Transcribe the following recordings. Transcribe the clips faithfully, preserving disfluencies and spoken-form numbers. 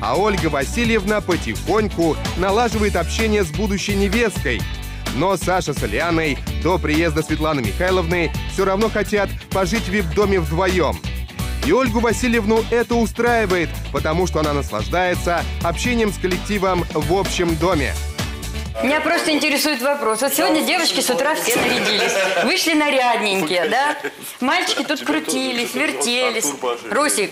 А Ольга Васильевна потихоньку налаживает общение с будущей невесткой. Но Саша с Лианой до приезда Светланы Михайловны все равно хотят пожить в вип-доме вдвоем. И Ольгу Васильевну это устраивает, потому что она наслаждается общением с коллективом в общем доме. Меня просто интересует вопрос. Вот сегодня девочки с утра все нарядились. Вышли нарядненькие, да? Мальчики тут крутились, вертелись. Русик.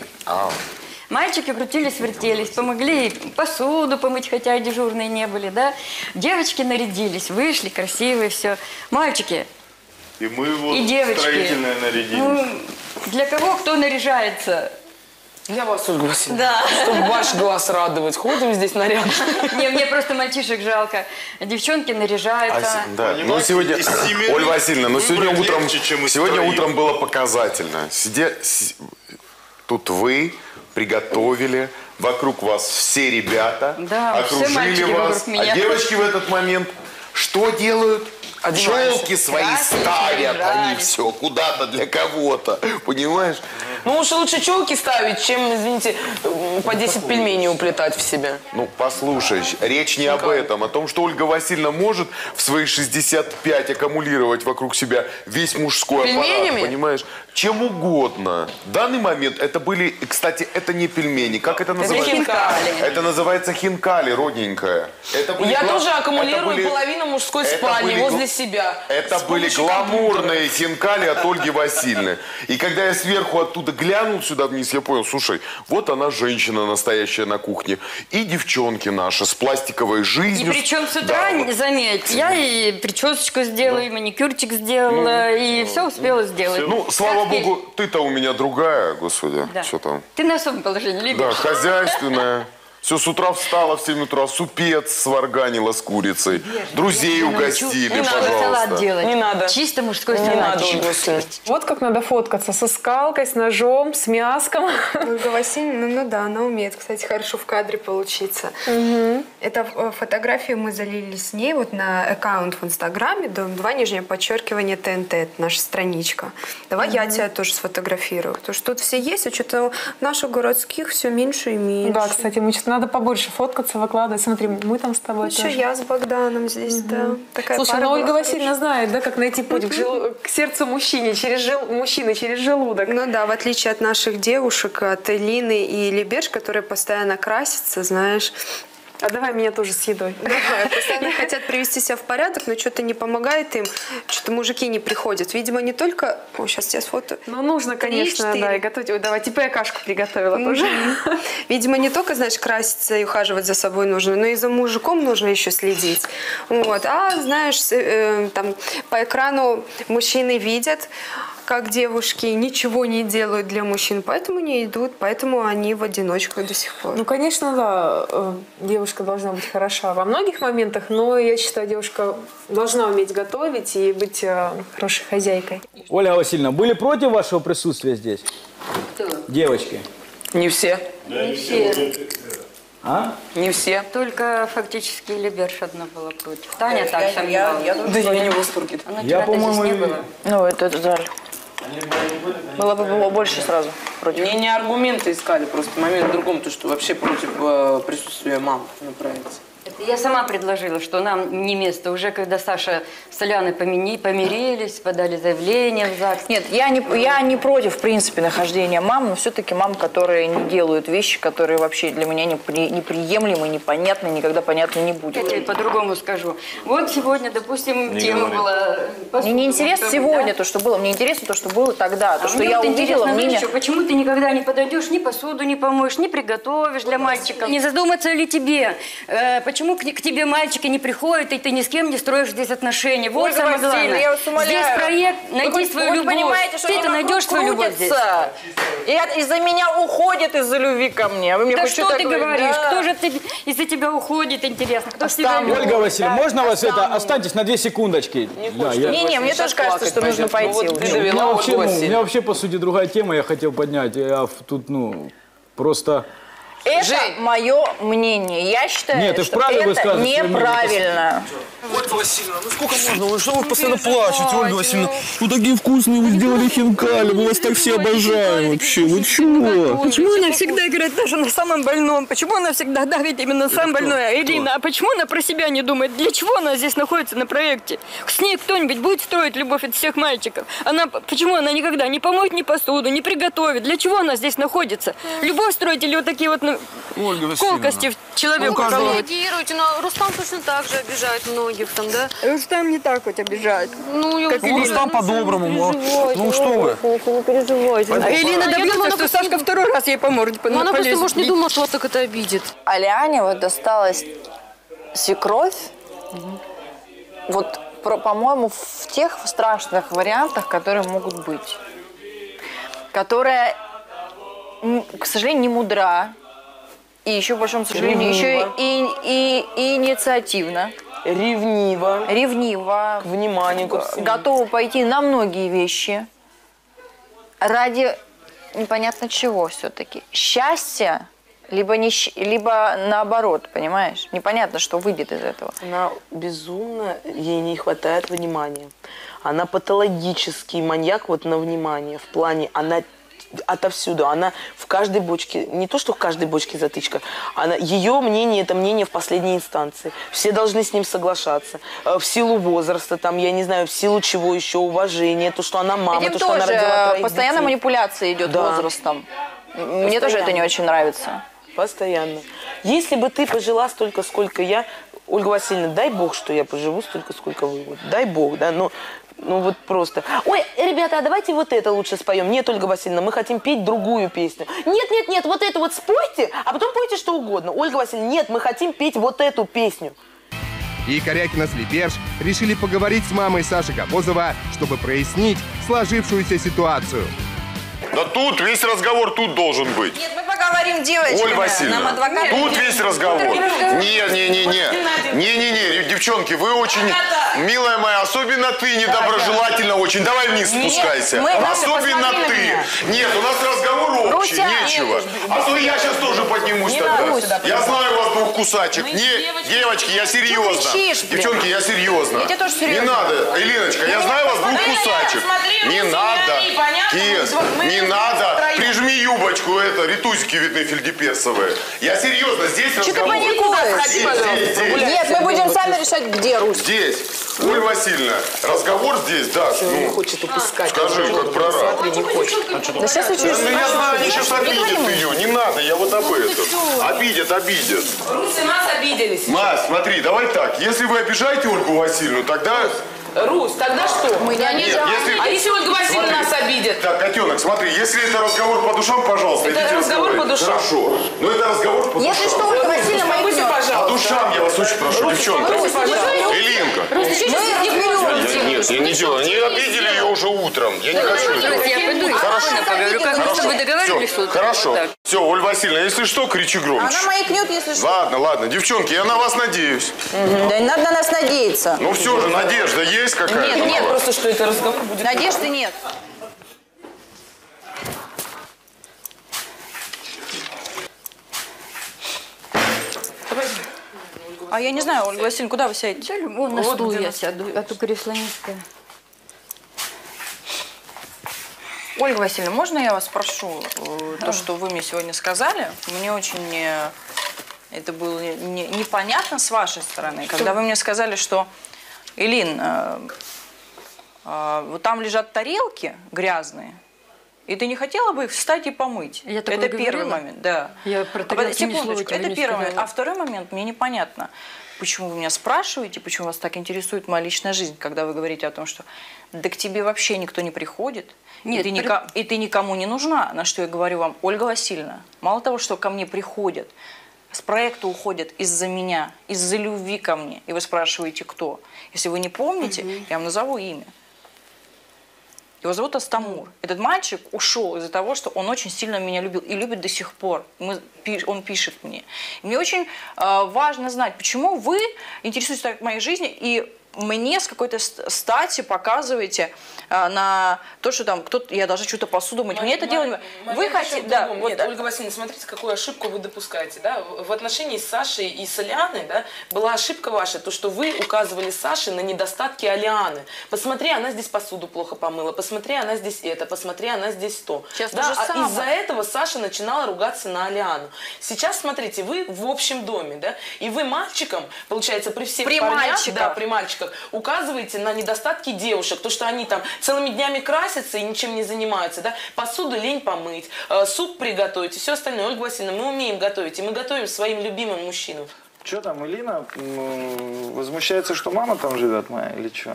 Мальчики крутились, вертелись, помогли посуду помыть, хотя и дежурные не были, да? Девочки нарядились, вышли, красивые, все. Мальчики и мы вот и девочки. Строительные нарядились. Ну, для кого кто наряжается? Для вас, Ольга Васильевна. Да. Чтобы ваш глаз радовать. Ходим здесь нарядно. Не, мне просто мальчишек жалко. Девчонки наряжаются. А, да. Ну, сегодня, Ольга Васильевна, но сегодня утром, легче, сегодня утром было показательно. Сидя, с... Тут вы приготовили, вокруг вас все ребята, да, окружили все вас. меня. А девочки в этот момент что делают? Челки свои красные, ставят, они наряжались. все куда-то для кого-то, понимаешь? Ну уж лучше челки ставить, чем, извините, по десять пельменей уплетать в себя. Ну, послушай, речь не об этом, а о том, что Ольга Васильевна может в свои шестьдесят пять аккумулировать вокруг себя весь мужской Пельменями? аппарат, понимаешь? Чем угодно. В данный момент это были, кстати, это не пельмени, как это называется? Это хинкали. Это называется хинкали, родненькая. Это были Я гла... тоже аккумулирую были... половину мужской это спальни были... возле себя. Это были гламурные хинкали от Ольги Васильевны. И когда я сверху оттуда глянул сюда вниз, я понял, слушай, вот она женщина настоящая на кухне. И девчонки наши с пластиковой жизнью. И причем с утра, да, вот. заметь, я и причесочку сделала, да. и маникюрчик сделала, ну, и все успела сделать. Ну, слава как богу, есть? ты-то у меня другая, господи. Да. Что там? Ты на особом положении, любишь? Да, хозяйственная. Все, с утра встала в семь утра, супец сварганила с курицей. Вер, Друзей угостили, не пожалуйста. Надо салат делать. Не надо. Чисто мужской не салат. Надо, вот как надо фоткаться. Со скалкой, с ножом, с мяском. Ольга Васильевна, ну, ну да, она умеет, кстати, хорошо в кадре получиться. Угу. Это фотографию мы залили с ней вот на аккаунт в Инстаграме, дом два, нижнее подчеркивание ТНТ, это наша страничка. Давай угу. я тебя тоже сфотографирую. Потому что тут все есть, а что-то наших городских все меньше и меньше. Да, кстати, мы что-то надо побольше фоткаться, выкладывать. Смотри, мы там с тобой Еще тоже. я с Богданом здесь, угу. да. Такая Слушай, ну Ольга Васильевна знает, да, как найти путь к, жел... к сердцу мужчине, через жел... мужчины через желудок. Ну да, в отличие от наших девушек, от Элины и Лебеж, которые постоянно красятся, знаешь. А давай меня тоже с едой. Давай, постоянно хотят привести себя в порядок, но что-то не помогает им, что-то мужики не приходят. Видимо, не только... О, сейчас тебя сфотою. Ну, нужно, конечно, да, и готовить. Ой, давай, типа я кашку приготовила mm-hmm. тоже. Видимо, не только, знаешь, краситься и ухаживать за собой нужно, но и за мужиком нужно еще следить. Вот. А, знаешь, э, там по экрану мужчины видят, как девушки ничего не делают для мужчин, поэтому не идут, поэтому они в одиночку до сих пор. Ну, конечно, да, девушка должна быть хороша во многих моментах, но я считаю, девушка должна уметь готовить и быть хорошей хозяйкой. Ольга Васильевна, были против вашего присутствия здесь? Кто? Девочки. Не все. Да, не все. А? Не все. Только фактически Леберш одна была против. Таня так я, сомневалась. Я, я, да я не в восторге. Она я, по-моему, не было. Ну, это, это жаль. Было бы было больше сразу против. Мне не аргументы искали, просто момент в другом, то, что вообще против э, присутствия мам направиться. Это я сама предложила, что нам не место. Уже когда Саша с Аляной помини, помирились, подали заявление в ЗАГС. Нет, я не, я не против, в принципе, нахождения мам, но все-таки мам, которые не делают вещи, которые вообще для меня непри, неприемлемы, непонятны, никогда понятно не будет. Я тебе по-другому скажу. Вот сегодня, допустим, не тема говори. была... Мне не интересно сегодня да? то, что было, мне интересно то, что было тогда, то, а что я вот увидела. Мне еще, почему ты никогда не подойдешь, ни посуду не помоешь, не приготовишь для мальчиков? Не задуматься ли тебе, э, почему к, к тебе мальчики не приходят, и ты ни с кем не строишь здесь отношения? Вот Ольга самое главное. Я вас умоляю. Здесь проект «Найди вы, свою вы любовь». Понимаете, что ты-то найдешь свою любовь здесь. И из-за меня уходят из-за любви ко мне. Вы мне да что ты такое? говоришь? Да. Кто же ты, из-за тебя уходит, интересно? Кто тебя любит? Ольга Васильевна, да, можно вас остану. это... Останьтесь на две секундочки. Не, да, я... не, не, мне тоже кажется, что нужно пойти. Ну, вот у, меня вообще, ну, у меня вообще, по сути, другая тема. Я хотел поднять. Я тут, ну, просто... Это Жень. мое мнение. Я считаю, Нет, ты что вправе это высказывать свое мнение. неправильно. Ольга Васильевна, ну сколько можно? Вы что вы постоянно плачете, Ольга Васильевна? Ну такие вкусные вы сделали хинкали, мы вас так все обожаем вообще. Вы чего? Почему она всегда играет даже на самом больном? Почему она всегда давит именно на самое больное? Ирина, а почему она про себя не думает? Для чего она здесь находится на проекте? С ней кто-нибудь будет строить любовь от всех мальчиков? Она, почему она никогда не помоет ни посуду, не приготовит? Для чего она здесь находится? Любовь строить или вот такие вот ну, Ольга Васильевна. колкости в человеку Ну, каждого- колоть? Реагируйте, но Рустам точно так же обижает многих там, да? Рустам не так хоть обижает. Ну, я Как Ну, Рустам по-доброму. Ну, ну что вы? Не переживайте. А Элина Я думаю, добьется, она что просто Сашка не- второй раз ей поможет. Ну, она просто, полезет может, не бить. думала, что вас так это обидит. Аляне вот досталась свекровь, вот, про- по-моему, в тех страшных вариантах, которые могут быть. Которая, м, к сожалению, не мудра. И еще, к большому сожалению, еще и, и, и инициативна. Ревниво. Ревнива. К вниманию, ко всему. Готова пойти на многие вещи. Ради непонятно чего все-таки. Счастья, либо, не, щ- либо наоборот, понимаешь? Непонятно, что выйдет из этого. Она безумно, ей не хватает внимания. Она патологический маньяк вот на внимание. В плане, она отовсюду. Она в каждой бочке, не то, что в каждой бочке затычка, она, ее мнение, это мнение в последней инстанции. Все должны с ним соглашаться. Э, В силу возраста, там, я не знаю, в силу чего еще, уважения, то, что она мама, Этим то, что она тоже родила троих постоянно детей. манипуляция идет Да. возрастом. Мне тоже это не очень нравится. Постоянно. Если бы ты пожила столько, сколько я, Ольга Васильевна, дай бог, что я поживу столько, сколько вы. Вот, дай бог, да, но ну вот просто. Ой, ребята, а давайте вот это лучше споем. Нет, Ольга Васильевна, мы хотим петь другую песню. Нет, нет, нет, вот это вот спойте, а потом пойте что угодно. Ольга Васильевна, нет, мы хотим петь вот эту песню. И Корякина с Либерж решили поговорить с мамой Саши Габозова, чтобы прояснить сложившуюся ситуацию. Да тут весь разговор тут должен быть. Нет, мы поговорим, девочки. Ольга Васильевна, тут весь разговор. Не-не-не-не. Не-не-не, девчонки, вы очень, милая моя, особенно ты недоброжелательно очень. Давай вниз спускайся. мы- Особенно посмотри на ты. меня. Нет, у нас разговор общий, Руся, нечего. А то я сейчас тоже поднимусь тогда. Я знаю вас двух кусачек. Не, девочки, я серьезно. кричишь, блин? Девчонки, я серьезно. Я тебе тоже серьезно. Не надо, Элиночка, я знаю вас двух кусачек. Не надо. Кис, не надо. Прижми юбочку, это, ритузики видны фельдеперсовые. Я серьезно, здесь Что ты разговор. паникуешь? Здесь, здесь, здесь. Нет, мы будем сами решать, где Русь. Здесь. Ольга Васильевна, разговор здесь, да. Не Ну, хочет упускать. скажи, как прораб. Смотри, не хочет. Да сейчас я чуть Ну, я знаю, они сейчас обидят ее. Не надо, я вот об этом. Обидят, обидят. Русь, нас обиделись. Мась, смотри, давай так. Если вы обижаете Ольгу Васильевну, тогда... Русь, тогда что? Мы не Нет, если... А если Ольга Васильевна Смотри. нас обидит? Так, котенок, смотри, если это разговор по душам, пожалуйста, Это идите разговор по разговаривайте. душам. Хорошо. Но это разговор по душам. Если что, Ольга Васильевна Успокойся, маякнет. По пожалуйста. душам я вас очень прошу, девчонка. Русь, пожалуйста. Элинка. Мы разберемся. Я, нет, я не делаю. Они обидели ее уже утром. Я не хочу. этого. Я пойду и спокойно поговорю, как мы с тобой договаривались Все, с утра. хорошо. Вот так. Все, Ольга Васильевна, если что, кричи громче. Она маякнет, если что. Ладно, ладно, девчонки, я на вас надеюсь. Да не надо на нас надеяться. Ну все же, надежда есть какая-то? Нет, нет, просто что это разговор будет. Надежды нет. А я не знаю, Ольга Васильевна, куда вы сядете? Вон на Вот стул где я нас- сяду, а то кресло низкое. Ольга Васильевна, можно я вас спрошу э, то, что вы мне сегодня сказали? Мне очень э, это было не- непонятно с вашей стороны, когда вы мне сказали, что Элин, э, э, вот там лежат тарелки грязные, и ты не хотела бы их встать и помыть? Я такое это первый говорила? момент, да. Я про А, тарелки ни слова секундочку, тебе это не первый момент. сказала. А второй момент, мне непонятно, почему вы меня спрашиваете, почему вас так интересует моя личная жизнь, когда вы говорите о том, что да к тебе вообще никто не приходит, Нет, и, ты при- ника- и ты никому не нужна. На что я говорю вам, Ольга Васильевна, мало того, что ко мне приходят, с проекта уходят из-за меня, из-за любви ко мне, и вы спрашиваете, кто. Если вы не помните, я вам назову имя. Его зовут Астамур. Этот мальчик ушел из-за того, что он очень сильно меня любил и любит до сих пор. Мы, пи- он пишет мне. И мне очень э, важно знать, почему вы интересуетесь так моей жизнью и мне с какой-то стати показываете а, на то, что там кто-то, я даже что-то посуду мыть. Мне это делать... Вы хотите... Да, вот, нет, Ольга Васильевна, смотрите, какую ошибку вы допускаете. Да? В отношении с Сашей и с Алианой, да, была ошибка ваша, то, что вы указывали Саше на недостатки Алианы. Посмотри, она здесь посуду плохо помыла, посмотри, она здесь это, посмотри, она здесь то. Сейчас да? то же А самое. из-за этого Саша начинала ругаться на Алиану. Сейчас, смотрите, вы в общем доме, да, и вы мальчикам, получается, при всех При парнях, мальчиках. да, при мальчиках, указываете на недостатки девушек, то, что они там целыми днями красятся и ничем не занимаются, да, посуду лень помыть, э, суп приготовить и все остальное. Ольга Васильевна, мы умеем готовить, и мы готовим своим любимым мужчинам. Что там, Элина м, возмущается, что мама там живет моя, или что?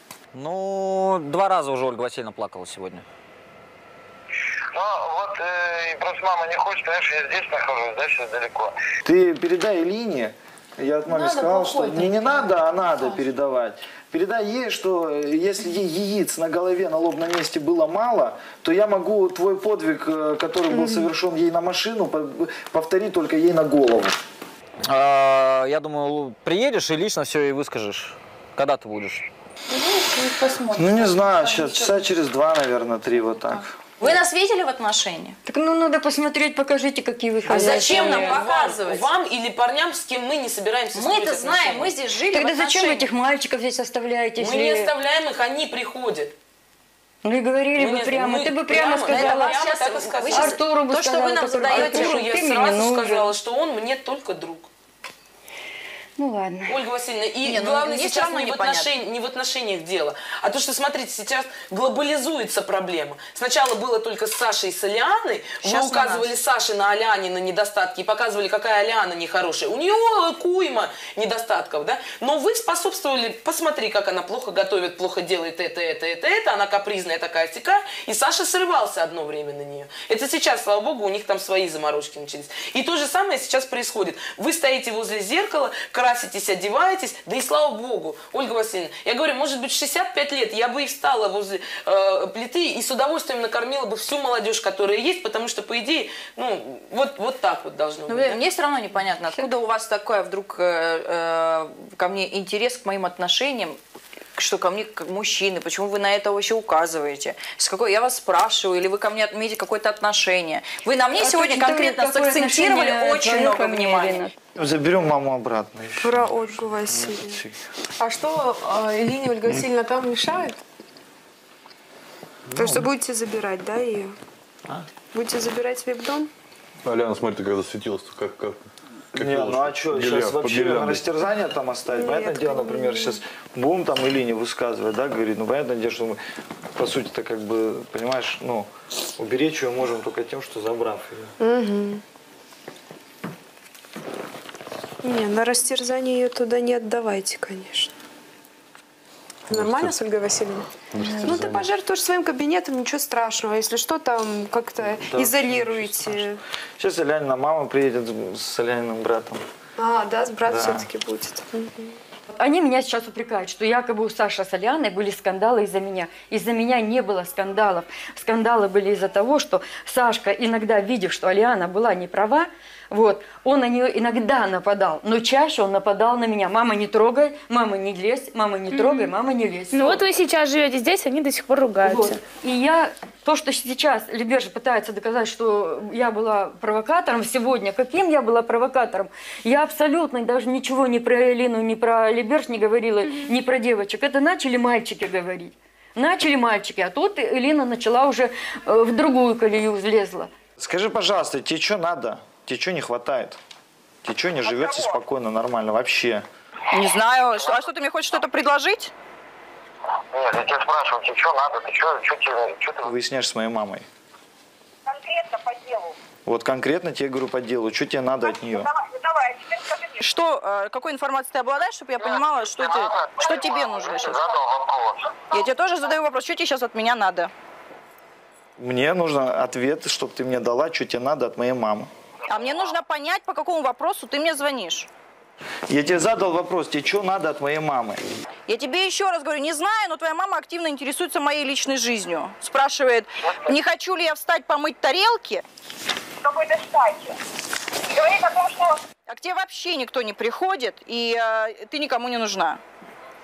Ну, два раза уже Ольга Васильевна плакала сегодня. Ну, вот, э, просто мама не хочет, понимаешь, я здесь нахожусь, да, сейчас далеко. Ты передай Элине, я от маме Надо, сказал, что плохой, не, не да. надо, а надо передавать. Передай ей, что если ей яиц на голове, на лобном месте было мало, то я могу твой подвиг, э, который был совершен ей на машину, по- повторить только ей на голову. А, я думаю, приедешь и лично все ей выскажешь. Когда ты будешь? Ну, не знаю, сейчас часа через два, наверное, три, вот так. Вы нас видели в отношениях? Так ну надо посмотреть, покажите, какие вы А зачем нам хозяйственные. показывать? Вам, вам или парням, с кем мы не собираемся Мы-то строить знаем, отношения? мы здесь жили Тогда в зачем отношениях. этих мальчиков здесь оставляете? Мы если- не оставляем их, они приходят. Ну и говорили Мы бы не- прямо, мы ты бы прямо прямо- сказала. это прямо так и сказала. Вы сейчас- Артуру бы то, что сказала, вы нам который задаете, пришел, Артуру я ты мне не сразу нужен. сказала, что он мне только друг. Ну ладно. Ольга Васильевна, и Не, ну, главное мне всё сейчас равно не в, непонятно. отношении, не в отношениях дела, а то, что, смотрите, сейчас глобализуется проблема. Сначала было только с Сашей и с Алианой, Сейчас вы на указывали Саше на Алиане на недостатки и показывали, какая Алиана нехорошая. У нее куйма недостатков, да? Но вы способствовали, посмотри, как она плохо готовит, плохо делает это, это, это, это, она капризная такая сякая, и Саша срывался одно время на нее. Это сейчас, слава богу, у них там свои заморочки начались. И то же самое сейчас происходит. Вы стоите возле зеркала, краситесь, одеваетесь, да и слава богу, Ольга Васильевна, я говорю, может быть, в шестьдесят пять лет я бы и встала возле э, плиты и с удовольствием накормила бы всю молодежь, которая есть, потому что, по идее, ну, вот, вот так вот должно Ну, быть. да? мне все равно непонятно, откуда у вас такой вдруг э, э, ко мне интерес к моим отношениям, что ко мне как мужчины, почему вы на это вообще указываете? С какой я вас спрашиваю, или вы ко мне имеете какое-то отношение? Вы на мне А сегодня точно конкретно какое сакцентировали отношение очень твое много ко мне, внимания. Ирина? Заберем маму обратно. еще. Про Ольгу Васильевну. А что э, Элине Ольга Васильевна там мешает? То, что будете забирать, да, ее? Будете забирать себе в дом? Аляна, смотри, ты когда светилась, как, как, как Не, ну а что, сейчас вообще на растерзание там оставить? Нет, Понятное дело, конечно. например, сейчас будем там Элине высказывать, да, говорит, ну понятное дело, что мы, по сути-то, как бы, понимаешь, ну, уберечь ее можем только тем, что забрав ее. Угу. Не, на растерзание ее туда не отдавайте, конечно. Нормально с Ольгой Васильевной? Ну, ты пожертвуешь своим кабинетом, ничего страшного. Если что, там как-то Да, изолируете. Сейчас Алянина мама приедет с Аляниным братом. А, да, брат Да. все-таки будет. Мгм. Они меня сейчас упрекают, что якобы у Саши с Алианой были скандалы из-за меня. Из-за меня не было скандалов. Скандалы были из-за того, что Сашка, иногда видев, что Алиана была не права, вот, он на нее иногда нападал, но чаще он нападал на меня. Мама, не трогай, мама, не лезь, мама, не трогай, мама, не лезь. Ну вот вы сейчас живете здесь, они до сих пор ругаются. Вот. И я, то, что сейчас Либержа пытается доказать, что я была провокатором сегодня, каким я была провокатором, я абсолютно даже ничего ни про Элину, ни про Либерж не говорила, ни про девочек. Это начали мальчики говорить. Начали мальчики, а тут Элина начала уже э, в другую колею влезла. Скажи, пожалуйста, тебе что надо? Тебе что не хватает? Тебе что не живется спокойно, нормально вообще? Не знаю, что, а что ты мне хочешь что-то предложить? Нет, я тебя спрашиваю, тебе что надо, ты что, что тебе, что ты... Выясняешь с моей мамой. Конкретно по делу. Вот конкретно тебе говорю по делу, что тебе надо от нее? Давай, давай, а теперь скажи мне. Что, э, какой информацией ты обладаешь, чтобы я понимала, что, ты, что тебе нужно сейчас? Задал вопрос. Я тебе тоже задаю вопрос, что тебе сейчас от меня надо? Мне нужен ответ, чтобы ты мне дала, что тебе надо от моей мамы. А мне нужно понять, по какому вопросу ты мне звонишь. Я тебе задал вопрос, тебе что надо от моей мамы? Я тебе еще раз говорю, не знаю, но твоя мама активно интересуется моей личной жизнью. Спрашивает, не хочу ли я встать помыть тарелки? Какой-то штате. Говорит о том, что... А к тебе вообще никто не приходит, и э, ты никому не нужна.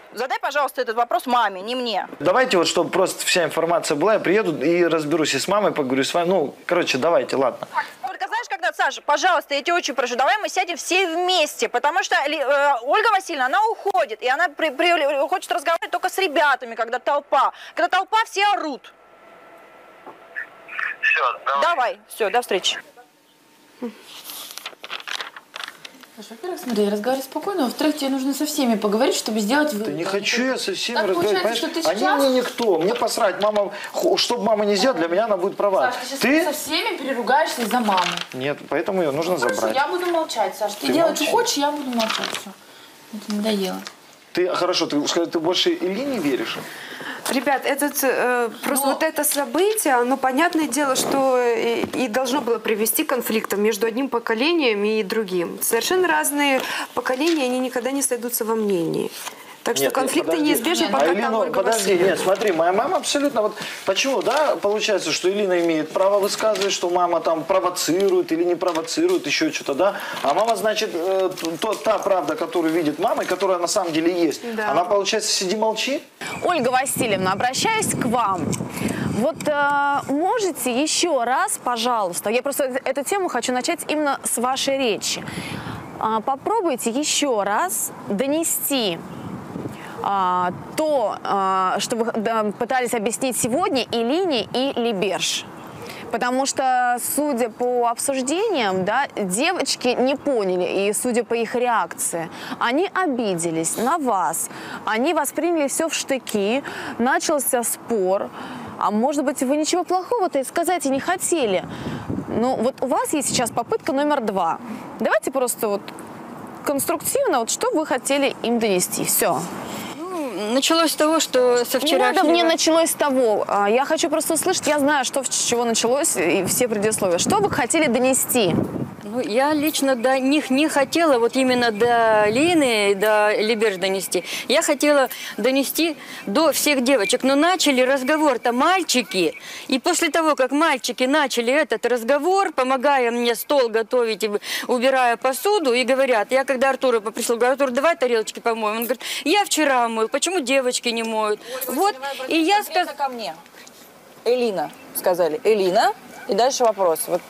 Задай, пожалуйста, этот вопрос маме, не мне. Давайте вот, чтобы просто вся информация была, я приеду и разберусь и с мамой, поговорю с вами. Ну, короче, давайте, ладно. Только знаешь, когда, Саша, пожалуйста, я тебя очень прошу, давай мы сядем все вместе, потому что э, Ольга Васильевна, она уходит, и она при, при, хочет разговаривать только с ребятами, когда толпа. Когда толпа, все орут. Все, давай. Давай, все, до встречи. Во-первых, смотри, разговаривай спокойно, во-вторых, тебе нужно со всеми поговорить, чтобы сделать вывод. Да не хочу я со всеми Так разговаривать, получается, понимаешь? что ты сейчас... Они мне никто, мне посрать, мама, что бы мама не сделала, для меня она будет права. Саш, ты сейчас ты? со всеми переругаешься из-за мамы. Нет, поэтому ее нужно Хорошо, забрать. я буду молчать, Саш, ты, Ты делай, молчи. что хочешь, я буду молчать, все. Это надоело. Ты, хорошо, ты, ты больше Илье не веришь? Ребят, этот, э, просто вот это событие, ну, понятное дело, что и, и должно было привести к конфликтам между одним поколением и другим. Совершенно разные поколения, они никогда не сойдутся во мнении. Так что Нет, конфликты подожди. неизбежны, А пока там Элину, Ольга подожди, Васильевна. нет, смотри, моя мама абсолютно, вот почему, да, получается, что Элина имеет право высказывать, что мама там провоцирует или не провоцирует, еще что-то, да, а мама, значит, э, то, та правда, которую видит мама, и которая на самом деле есть, Да. она, получается, сиди-молчи? Ольга Васильевна, обращаюсь к вам. Вот э, можете еще раз, пожалуйста, я просто эту тему хочу начать именно с вашей речи. А, попробуйте еще раз донести а, то, а, что вы да, пытались объяснить сегодня Элине и Либерш. Потому что, судя по обсуждениям, да, девочки не поняли, и судя по их реакции, они обиделись на вас, они восприняли все в штыки, начался спор. А может быть, вы ничего плохого-то и сказать и не хотели. Но вот у вас есть сейчас попытка номер два. Давайте просто вот конструктивно, вот что вы хотели им донести. Все. Началось с того, что со вчерашнего... Не надо, мне началось с того. А, Я хочу просто услышать, я знаю, что, с чего началось, и все предисловия. Что вы хотели донести? Ну, я лично до них не хотела вот именно до Лины, до Либерш донести. Я хотела донести до всех девочек. Но начали разговор-то мальчики. И после того, как мальчики начали этот разговор, помогая мне стол готовить и убирая посуду, и говорят, я когда Артуру попросила, говорю, Артур, давай тарелочки помоем. Он говорит, я вчера мою, почему девочки не моют? Ольга, вот, и я сказала... ко мне. Элина, сказали. Элина. И дальше вопрос. Вот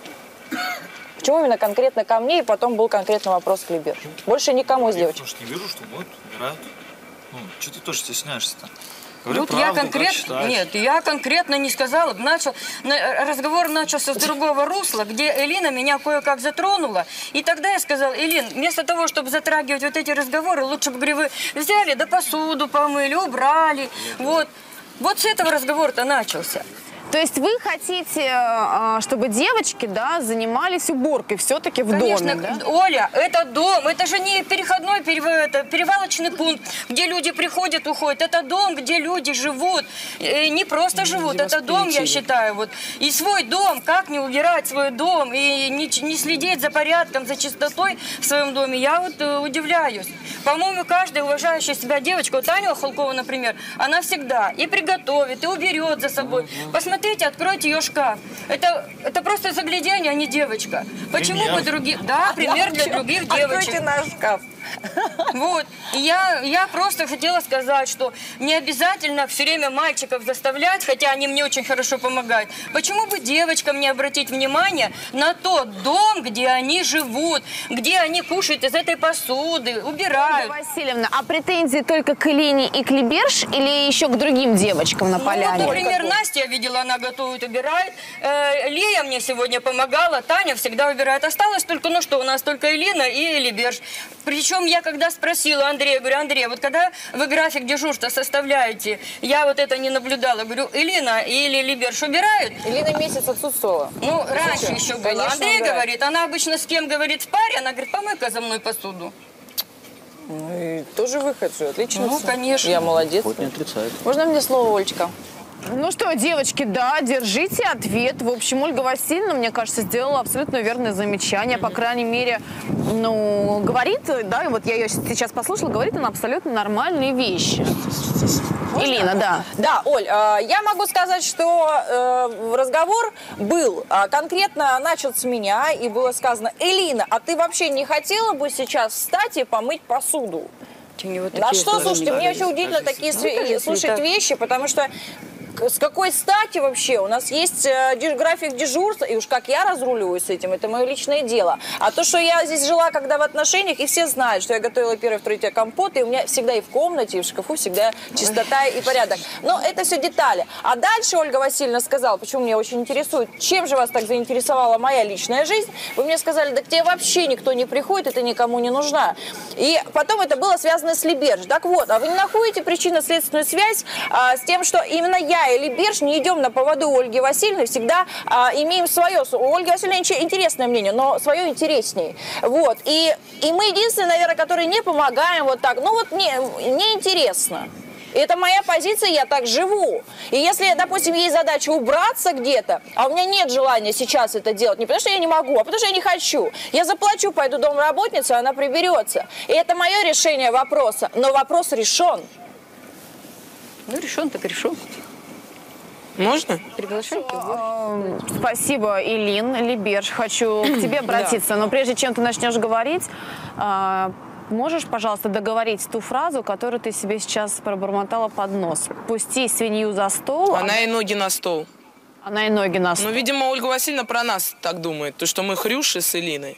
почему именно конкретно ко мне, и потом был конкретный вопрос к Либерш? Больше никому из девочек. Потому что не вижу, что моют, убирают. Ну, что ты тоже стесняешься-то? Говорю Вот правду, я конкретно, нет, я конкретно не сказала. Начал, на, разговор начался с другого русла, где Элина меня кое-как затронула. И тогда я сказала, Элин, вместо того, чтобы затрагивать вот эти разговоры, лучше бы, говорю, вы взяли, да посуду помыли, убрали. Вот, вот с этого разговор-то начался. То есть вы хотите, чтобы девочки, да, занимались уборкой все-таки в Конечно, доме, да? Оля, это дом, это же не переходной, это перевалочный пункт, где люди приходят, уходят. Это дом, где люди живут, и не просто живут, это дом, я считаю. Вот. И свой дом, как не убирать свой дом, и не, не следить за порядком, за чистотой в своем доме, я вот э, удивляюсь. По-моему, каждая уважающая себя девочка, вот Таня Холкова, например, она всегда и приготовит, и уберет за собой. Посмотрите, Смотрите, откройте ее шкаф. Это, это просто загляденье, а не девочка. Почему бы другие... Да, пример для других девочек. Откройте наш шкаф. Вот. И я, я просто хотела сказать, что не обязательно все время мальчиков заставлять, хотя они мне очень хорошо помогают. Почему бы девочкам не обратить внимание на тот дом, где они живут, где они кушают из этой посуды, убирают. Ольга Васильевна, а претензии только к Элине и к Либерш или еще к другим девочкам на поляне? Ну, вот, например, Настя, я видела, она готовит, убирает. Э, Лия мне сегодня помогала, Таня всегда убирает. Осталось только, ну что, у нас только Элина и Либерш. Причем я когда спросила Андрея, говорю, Андрей, вот когда вы график дежурства составляете, я вот это не наблюдала, говорю, Элина или Либерш убирают? Элина месяц отсутствовала. Ну, раньше Зачем? еще было. Конечно, Андрей убирает. говорит, она обычно с кем говорит в паре, она говорит, помой-ка за мной посуду. Ну и тоже выход же, отлично. Ну, конечно. Я молодец. Хоть не отрицает. Можно мне слово, Олечка? Ну что, девочки, да, держите ответ. В общем, Ольга Васильевна, мне кажется, сделала абсолютно верное замечание. По крайней мере, ну, говорит, да, вот я ее сейчас послушала, говорит она абсолютно нормальные вещи. Можно? Элина, да. Да, Оль, э, я могу сказать, что э, разговор был э, конкретно начат с меня, и было сказано, Элина, а ты вообще не хотела бы сейчас встать и помыть посуду? Вот а что, слушайте, мне очень удивительно такие ну, слушать вещи, потому что с какой стати вообще? У нас есть э, график дежурства, и уж как я разруливаюсь с этим, это мое личное дело. А то, что я здесь жила, когда в отношениях, и все знают, что я готовила первый, второй день компот, и у меня всегда и в комнате, и в шкафу всегда чистота и порядок. Но это все детали. А дальше Ольга Васильевна сказала, почему меня очень интересует, чем же вас так заинтересовала моя личная жизнь? Вы мне сказали, да к тебе вообще никто не приходит, и ты никому не нужна. И потом это было связано с Либерж. Так вот, а вы не находите причинно-следственную связь а, с тем, что именно я и Либерж не идем на поводу Ольги Васильевны, всегда а, имеем свое. У Ольги Васильевны интересное мнение, но свое интереснее. Вот. И, и мы единственные, наверное, которые не помогаем вот так. Ну вот мне, мне интересно. Это моя позиция, я так живу. И если, допустим, есть задача убраться где-то, а у меня нет желания сейчас это делать, не потому что я не могу, а потому что я не хочу. Я заплачу, пойду домработницу, она приберется. И это мое решение вопроса. Но вопрос решен. Ну, решен, так решен. Можно? Приглашайте. Спасибо, Илин, Либерж. Хочу к тебе обратиться, но прежде чем ты начнешь говорить, можешь, пожалуйста, договорить ту фразу, которую ты себе сейчас пробормотала под нос? Пусти свинью за стол. Она и ноги на стол. Она и ноги на стол. Ну, видимо, Ольга Васильевна про нас так думает, то, что мы хрюши с Илиной.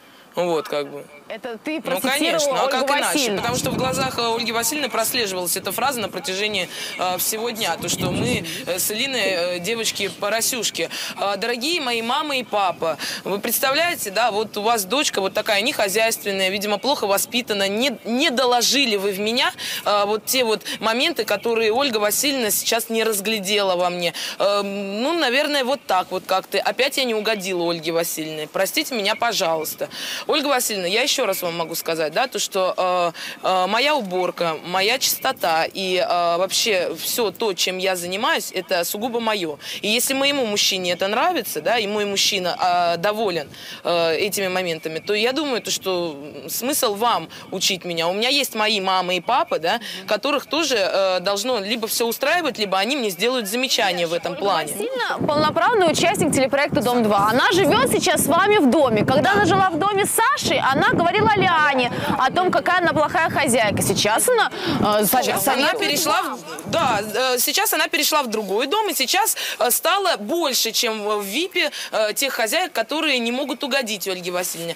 Вот, как бы. Это ты Ну, процитировала конечно, а Ольгу как иначе? Васильевну. Потому что в глазах Ольги Васильевны прослеживалась эта фраза на протяжении э, всего дня. То, что мы э, с Илиной э, девочки-поросюшки. Э, дорогие мои мама и папа, вы представляете, да, вот у вас дочка вот такая нехозяйственная, видимо, плохо воспитана, не, не доложили вы в меня э, вот те вот моменты, которые Ольга Васильевна сейчас не разглядела во мне. Э, ну, наверное, вот так вот как-то. Опять я не угодила Ольге Васильевне. Простите меня, пожалуйста. Ольга Васильевна, я еще раз вам могу сказать, да, то, что э, э, моя уборка, моя чистота и э, вообще все то, чем я занимаюсь, это сугубо мое. И если моему мужчине это нравится, да, и мой мужчина э, доволен э, этими моментами, то я думаю, то, что смысл вам учить меня. У меня есть мои мама и папа, да, которых тоже э, должно либо все устраивать, либо они мне сделают замечания в этом плане. Сильно полноправный участник телепроекта «Дом-два». Она живет сейчас с вами в доме. Когда она жила в доме с Сашей, она говорила Ляне о том, какая она плохая хозяйка. Сейчас она... Э, сейчас она перешла... В, да, э, сейчас она перешла в другой дом, и сейчас э, стало больше, чем в ВИПе э, тех хозяек, которые не могут угодить Ольге Васильевне.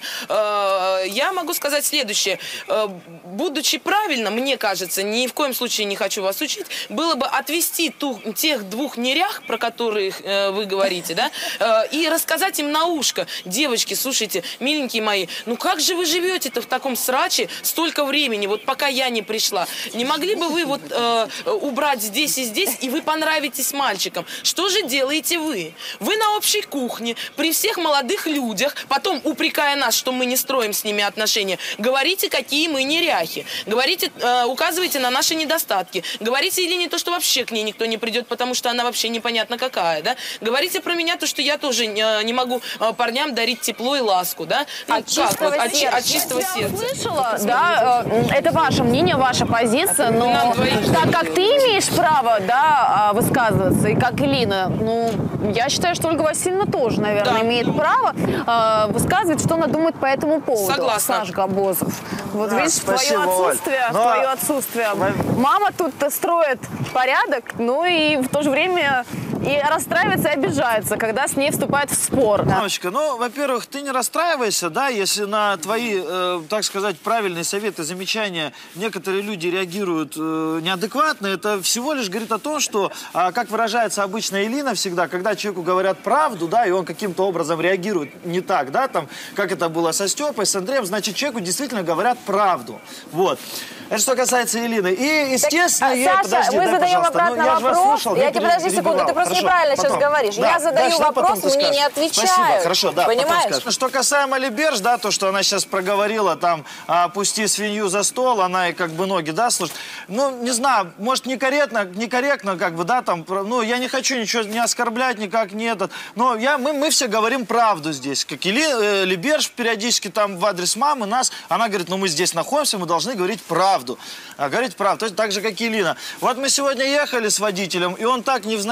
Э, я могу сказать следующее. Э, будучи правильно, мне кажется, ни в коем случае не хочу вас учить, было бы отвести ту, тех двух нерях, про которые э, вы говорите, да, э, и рассказать им на ушко: девочки, слушайте, миленькие мои, ну как же вы живете-то в таком сраче столько времени, вот пока я не пришла? Не могли бы вы вот э, убрать здесь и здесь, и вы понравитесь мальчикам? Что же делаете вы? Вы на общей кухне, при всех молодых людях, потом упрекая нас, что мы не строим с ними отношения, говорите, какие мы неряхи, говорите, э, указываете на наши недостатки, говорите или не то, что вообще к ней никто не придет, потому что она вообще непонятно какая, да? Говорите про меня то, что я тоже э, не могу э, парням дарить тепло и ласку, да? Ну, от как? чистого Вот, от, сердца. от чистого Я сердца. услышала, да, э, это ваше мнение, ваша позиция, но так как ты имеешь право, да, высказываться, и как Илина, ну, я считаю, что Ольга Васильевна тоже, наверное, да. имеет право э, высказывать, что она думает по этому поводу. Согласна. Саш Габозов. Вот Да, видишь, спасибо, твое отсутствие, Оль. Но... твое отсутствие. Мама тут строит порядок, ну и в то же время и расстраивается, и обижается, когда с ней вступает в спор. Мамочка, ну, во-первых, ты не расстраивайся, да, если на твои, э, так сказать, правильные советы, замечания некоторые люди реагируют э, неадекватно. Это всего лишь говорит о том, что, э, как выражается обычно Илина всегда, когда человеку говорят правду, да, и он каким-то образом реагирует не так, да, там, как это было со Степой, с Андреем, значит, человеку действительно говорят правду. Вот. Это что касается Илины. И, естественно, так, я... Саша, подожди, мы да, задаем пожалуйста. обратно Ну, я вопрос. слушал, Я тебе, подожди секунду, ты просто Хорошо, неправильно потом. сейчас говоришь. Да, я задаю дальше, вопрос, потом ты мне скажешь. не отвечают. Спасибо, хорошо, да, понимаешь? потом скажешь. Что касаемо Либерж, да, то, что она сейчас проговорила, там, пусти свинью за стол, она и как бы ноги, да, слушай. Ну, не знаю, может, некорректно, некорректно, как бы, да, там, ну, я не хочу ничего не оскорблять, никак не этот, но я, мы, мы все говорим правду здесь. Как Или, э, Либерж периодически там в адрес мамы нас, она говорит, ну, мы здесь находимся, мы должны говорить правду. А, говорить правду, то есть так же, как и Илина. Вот мы сегодня ехали с водителем, и он так невзначай, мы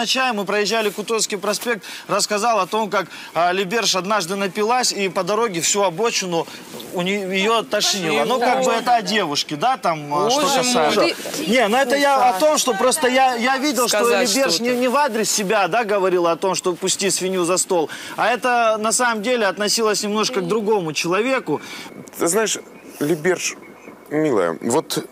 проезжали Кутузовский проспект, рассказал о том, как а, Либерш однажды напилась и по дороге всю обочину у нее, ее тошнило. Ну, как бы это о девушке, да, там, Боже что касается. мой. Не, ну это я о том, что просто я, я видел, Сказать что Либерш не, не в адрес себя, да, говорила о том, что пусти свинью за стол, а это на самом деле относилось немножко к другому человеку. Ты знаешь, Либерш, милая, вот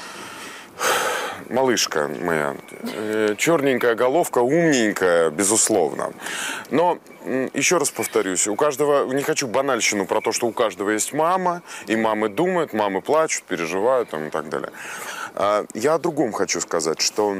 малышка моя, э, черненькая головка, умненькая, безусловно. Но, м, еще раз повторюсь, у каждого, не хочу банальщину про то, что у каждого есть мама, и мамы думают, мамы плачут, переживают там, и так далее. А, я о другом хочу сказать, что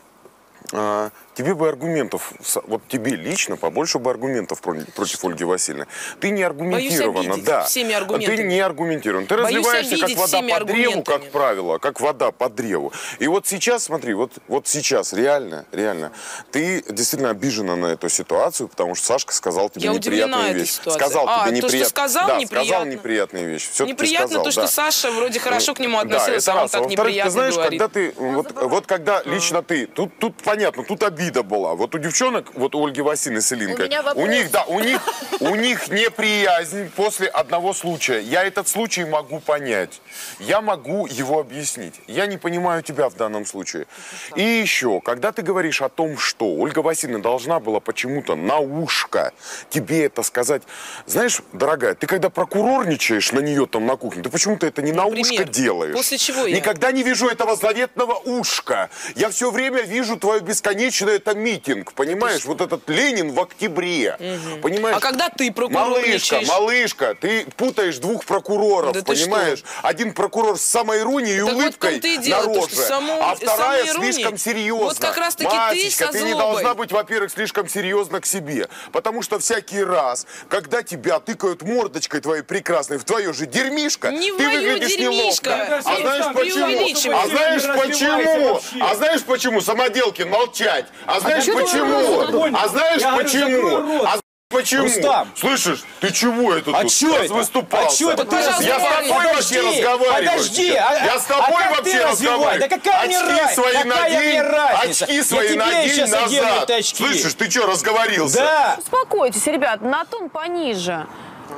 а, тебе бы аргументов, вот тебе лично побольше бы аргументов против Ольги Васильевны. Ты не аргументирована, да. Всеми аргументами. Ты не аргументирован. Ты Боюсь разливаешься как вода по древу, как правило, как вода по древу. И вот сейчас, смотри, вот, вот сейчас реально, реально, ты действительно обижена на эту ситуацию, потому что Сашка сказал тебе Я неприятную вещь. Ситуации. Сказал а, тебе то, неприятную. что сказал, да, неприятно. сказал неприятные вещи. Все неприятно сказал, то, что да. Саша вроде хорошо к нему относился, да, а он так неприятно ты знаешь, говорит. когда ты, вот, вот когда лично ты, тут, тут понятно, тут обида была. Вот у девчонок, вот у Ольги Васильевны с Илинкой, у, у них, да, у них, у них неприязнь после одного случая. Я этот случай могу понять. Я могу его объяснить. Я не понимаю тебя в данном случае. И еще, когда ты говоришь о том, что Ольга Васильевна должна была почему-то на ушко тебе это сказать. Знаешь, дорогая, ты когда прокурорничаешь на нее там на кухне, ты почему-то это не на Например, ушко делаешь. после чего я? Никогда не вижу этого заветного ушка. Я все время вижу твое бесконечное, это митинг, понимаешь? Вот этот Ленин в октябре, угу. Понимаешь? А когда ты прокурорничаешь? Малышка, малышка, ты путаешь двух прокуроров, да понимаешь? Один прокурор с самой иронией и так улыбкой вот и на роже, то, само, а вторая слишком серьезно. Вот как раз таки Масечка, ты со ты не должна быть, во-первых, слишком серьезно к себе, потому что всякий раз, когда тебя тыкают мордочкой твоей прекрасной в твое же дерьмишко, не ты выглядишь дерьмишко. неловко. А знаешь почему? А знаешь почему? А знаешь почему? Самоделкин, молчать. А знаешь а почему? А знаешь я почему? Говорю, а почему? Рустам. Слышишь, ты чего это а тут это? выступал? А что это ты Я с тобой вообще разговариваю. Подожди, а, я с тобой а вообще разговариваю. Да какая очки мне свои какая надень, разница? очки свои я надень назад. Очки. Слышишь, ты что, разговорился? Да. Успокойтесь, ребят, на тон пониже.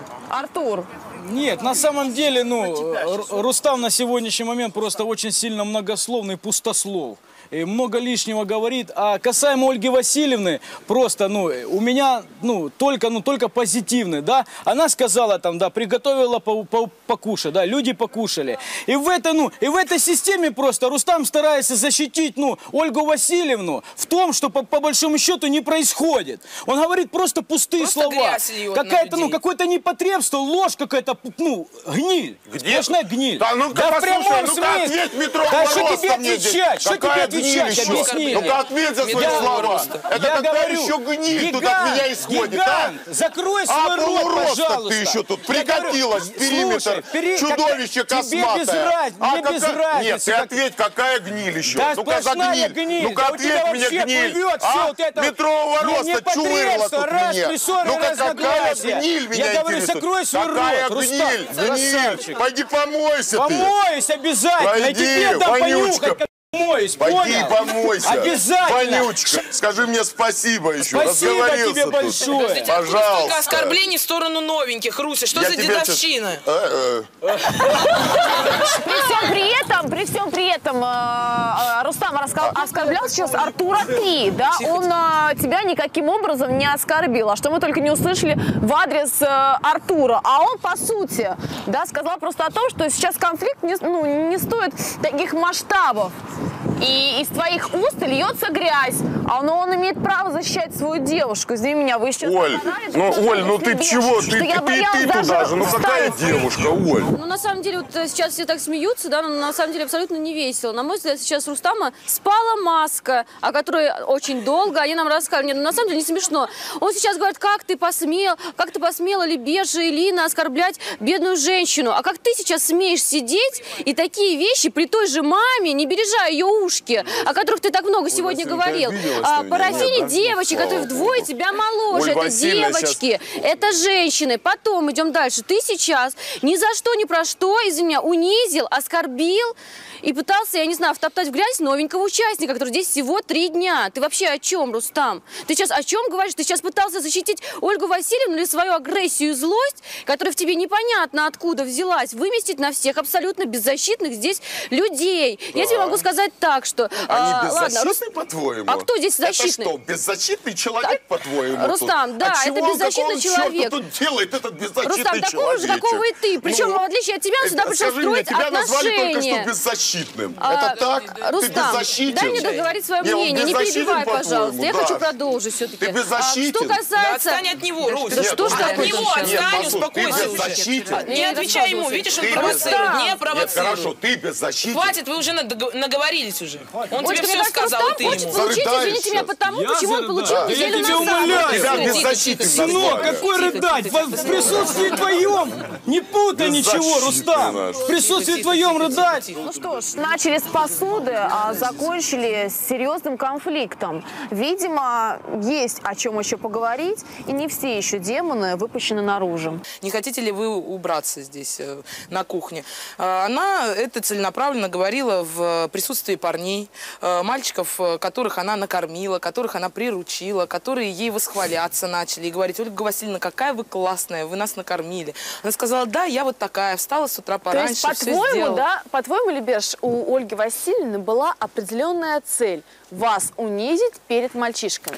Артур. Нет, на самом деле, ну, Рустам на сегодняшний момент просто очень сильно многословный, пустослов. И много лишнего говорит. А касаемо Ольги Васильевны, просто, ну, у меня, ну, только, ну, только позитивный, да. Она сказала там, да, приготовила по, по, покушать, да, люди покушали. И в этой, ну, и в этой системе просто Рустам старается защитить, ну, Ольгу Васильевну в том, что по, по большому счету не происходит. Он говорит просто пустые просто слова. Какая-то, ну, какое-то непотребство, ложь какая-то, ну, гниль. Где? Сплошная гниль. Да, ну-ка, да, послушай, ну-ка, ответь, метро да, что тебе отвечать? Что тебе отвечать? Объясни. Ну-ка, ответь за свои я, слова. Это я какая говорю, еще гниль гигант, тут от меня исходит, гигант, а? закрой свой а, рот, пожалуйста. ты еще тут прикатилась в периметр. Слушай, пери... Чудовище как... косматое. Тебе без, раз... а Мне какая... без разницы. Нет, ты как... ответь, какая гниль еще. Да, ну-ка, за гниль. гниль. Ну-ка, да ответь мне гниль. А? Вот это... Метрового роста чурила тут раз, мне. Ну-ка, какая гниль меня Я говорю, интересует. закрой свой какая рот, гниль? Гниль. Пойди помойся ты. Помойся обязательно. Пойди, и тебе дам вонючка. понюхать. Помоюсь, Пойди понял? помойся. Обязательно. Вонючка, скажи мне спасибо еще. Спасибо тебе тут. большое. Пожалуйста. Столько оскорблений в сторону новеньких. Руся, что Я за дедовщина? Сейчас... При всем при этом, при всем при этом, э, Рустам раска... оскорблял сейчас Артура ты, да? Он э, тебя никаким образом не оскорбил. А что мы только не услышали в адрес э, Артура. А он, по сути, да, сказал просто о том, что сейчас конфликт не, ну, не стоит таких масштабов. И из твоих уст льется грязь. А он, он имеет право защищать свою девушку. Извини меня, вы сейчас... Оль, ну, Оль, ну ты чего? Ты, ты, ты, ты туда же. Ну какая девушка, Оль? Ну, на самом деле, вот сейчас все так смеются, да, но на самом деле абсолютно не весело. На мой взгляд, сейчас Рустама спала маска, о которой очень долго они нам рассказывали. Нет, ну, на самом деле не смешно. Он сейчас говорит, как ты посмел, как ты посмела, Либерша и Лина, оскорблять бедную женщину. А как ты сейчас смеешь сидеть и такие вещи при той же маме, не бережа ее ушки, о которых ты так много сегодня Ой, говорил. А, парафини девочек, которые вдвое тебя моложе. Ой, это девочки, сейчас... это женщины. Потом идем дальше. Ты сейчас ни за что, ни про что, извини меня, унизил, оскорбил и пытался, я не знаю, втоптать в грязь, но новенького участника, который здесь всего три дня. Ты вообще о чем, Рустам? Ты сейчас о чем говоришь? Ты сейчас пытался защитить Ольгу Васильевну или свою агрессию и злость, которая в тебе непонятно откуда взялась, выместить на всех абсолютно беззащитных здесь людей. Да. Я тебе могу сказать так, что... Они а, беззащитны, ладно, по-твоему? А кто здесь защитный? Это что, беззащитный человек, так, по-твоему? Рустам, тут? да, а это беззащитный человек. Что тут делает этот беззащитный Рустам, такого же, какого и ты. Причем, ну, в отличие от тебя, он сюда пришел скажи строить мне, тебя назвали только отношения. что беззащитным. А, это так? Рустам, ты беззащитен? дай мне договорить свое не, мнение. Не перебивай, пожалуйста. Я да. хочу продолжить все-таки. Ты беззащитен. А, что касается... Да отстань от него, Русь. Да что ж от такое? него отстань, успокойся уже. Не отвечай ему, видишь, он провоцирует. Не провоцирует. Нет, хорошо, ты беззащитен. Хватит, вы уже наговорились уже. Он Ой, тебе все сказал, и ты ему. хочет получить, извините меня, потому, я почему он получил да. неделю Я тебя назад. умоляю. Тебя беззащитен. Сынок, какой рыдать? В присутствии твоем. Не путай ничего, Рустам. В присутствии твоем рыдать. Ну что ж, начали с посуды, а закончили с серьезным конфликтом. Видимо, есть о чем еще поговорить, и не все еще демоны выпущены наружу. Не хотите ли вы убраться здесь, на кухне? Она это целенаправленно говорила в присутствии парней, мальчиков, которых она накормила, которых она приручила, которые ей восхваляться начали и говорить: Ольга Васильевна, какая вы классная, вы нас накормили. Она сказала: да, я вот такая, встала с утра пораньше, То есть, по-твоему, да, по-твоему, Либерш, у Ольги Васильевны была определенная цель – вас унизить перед мальчишками?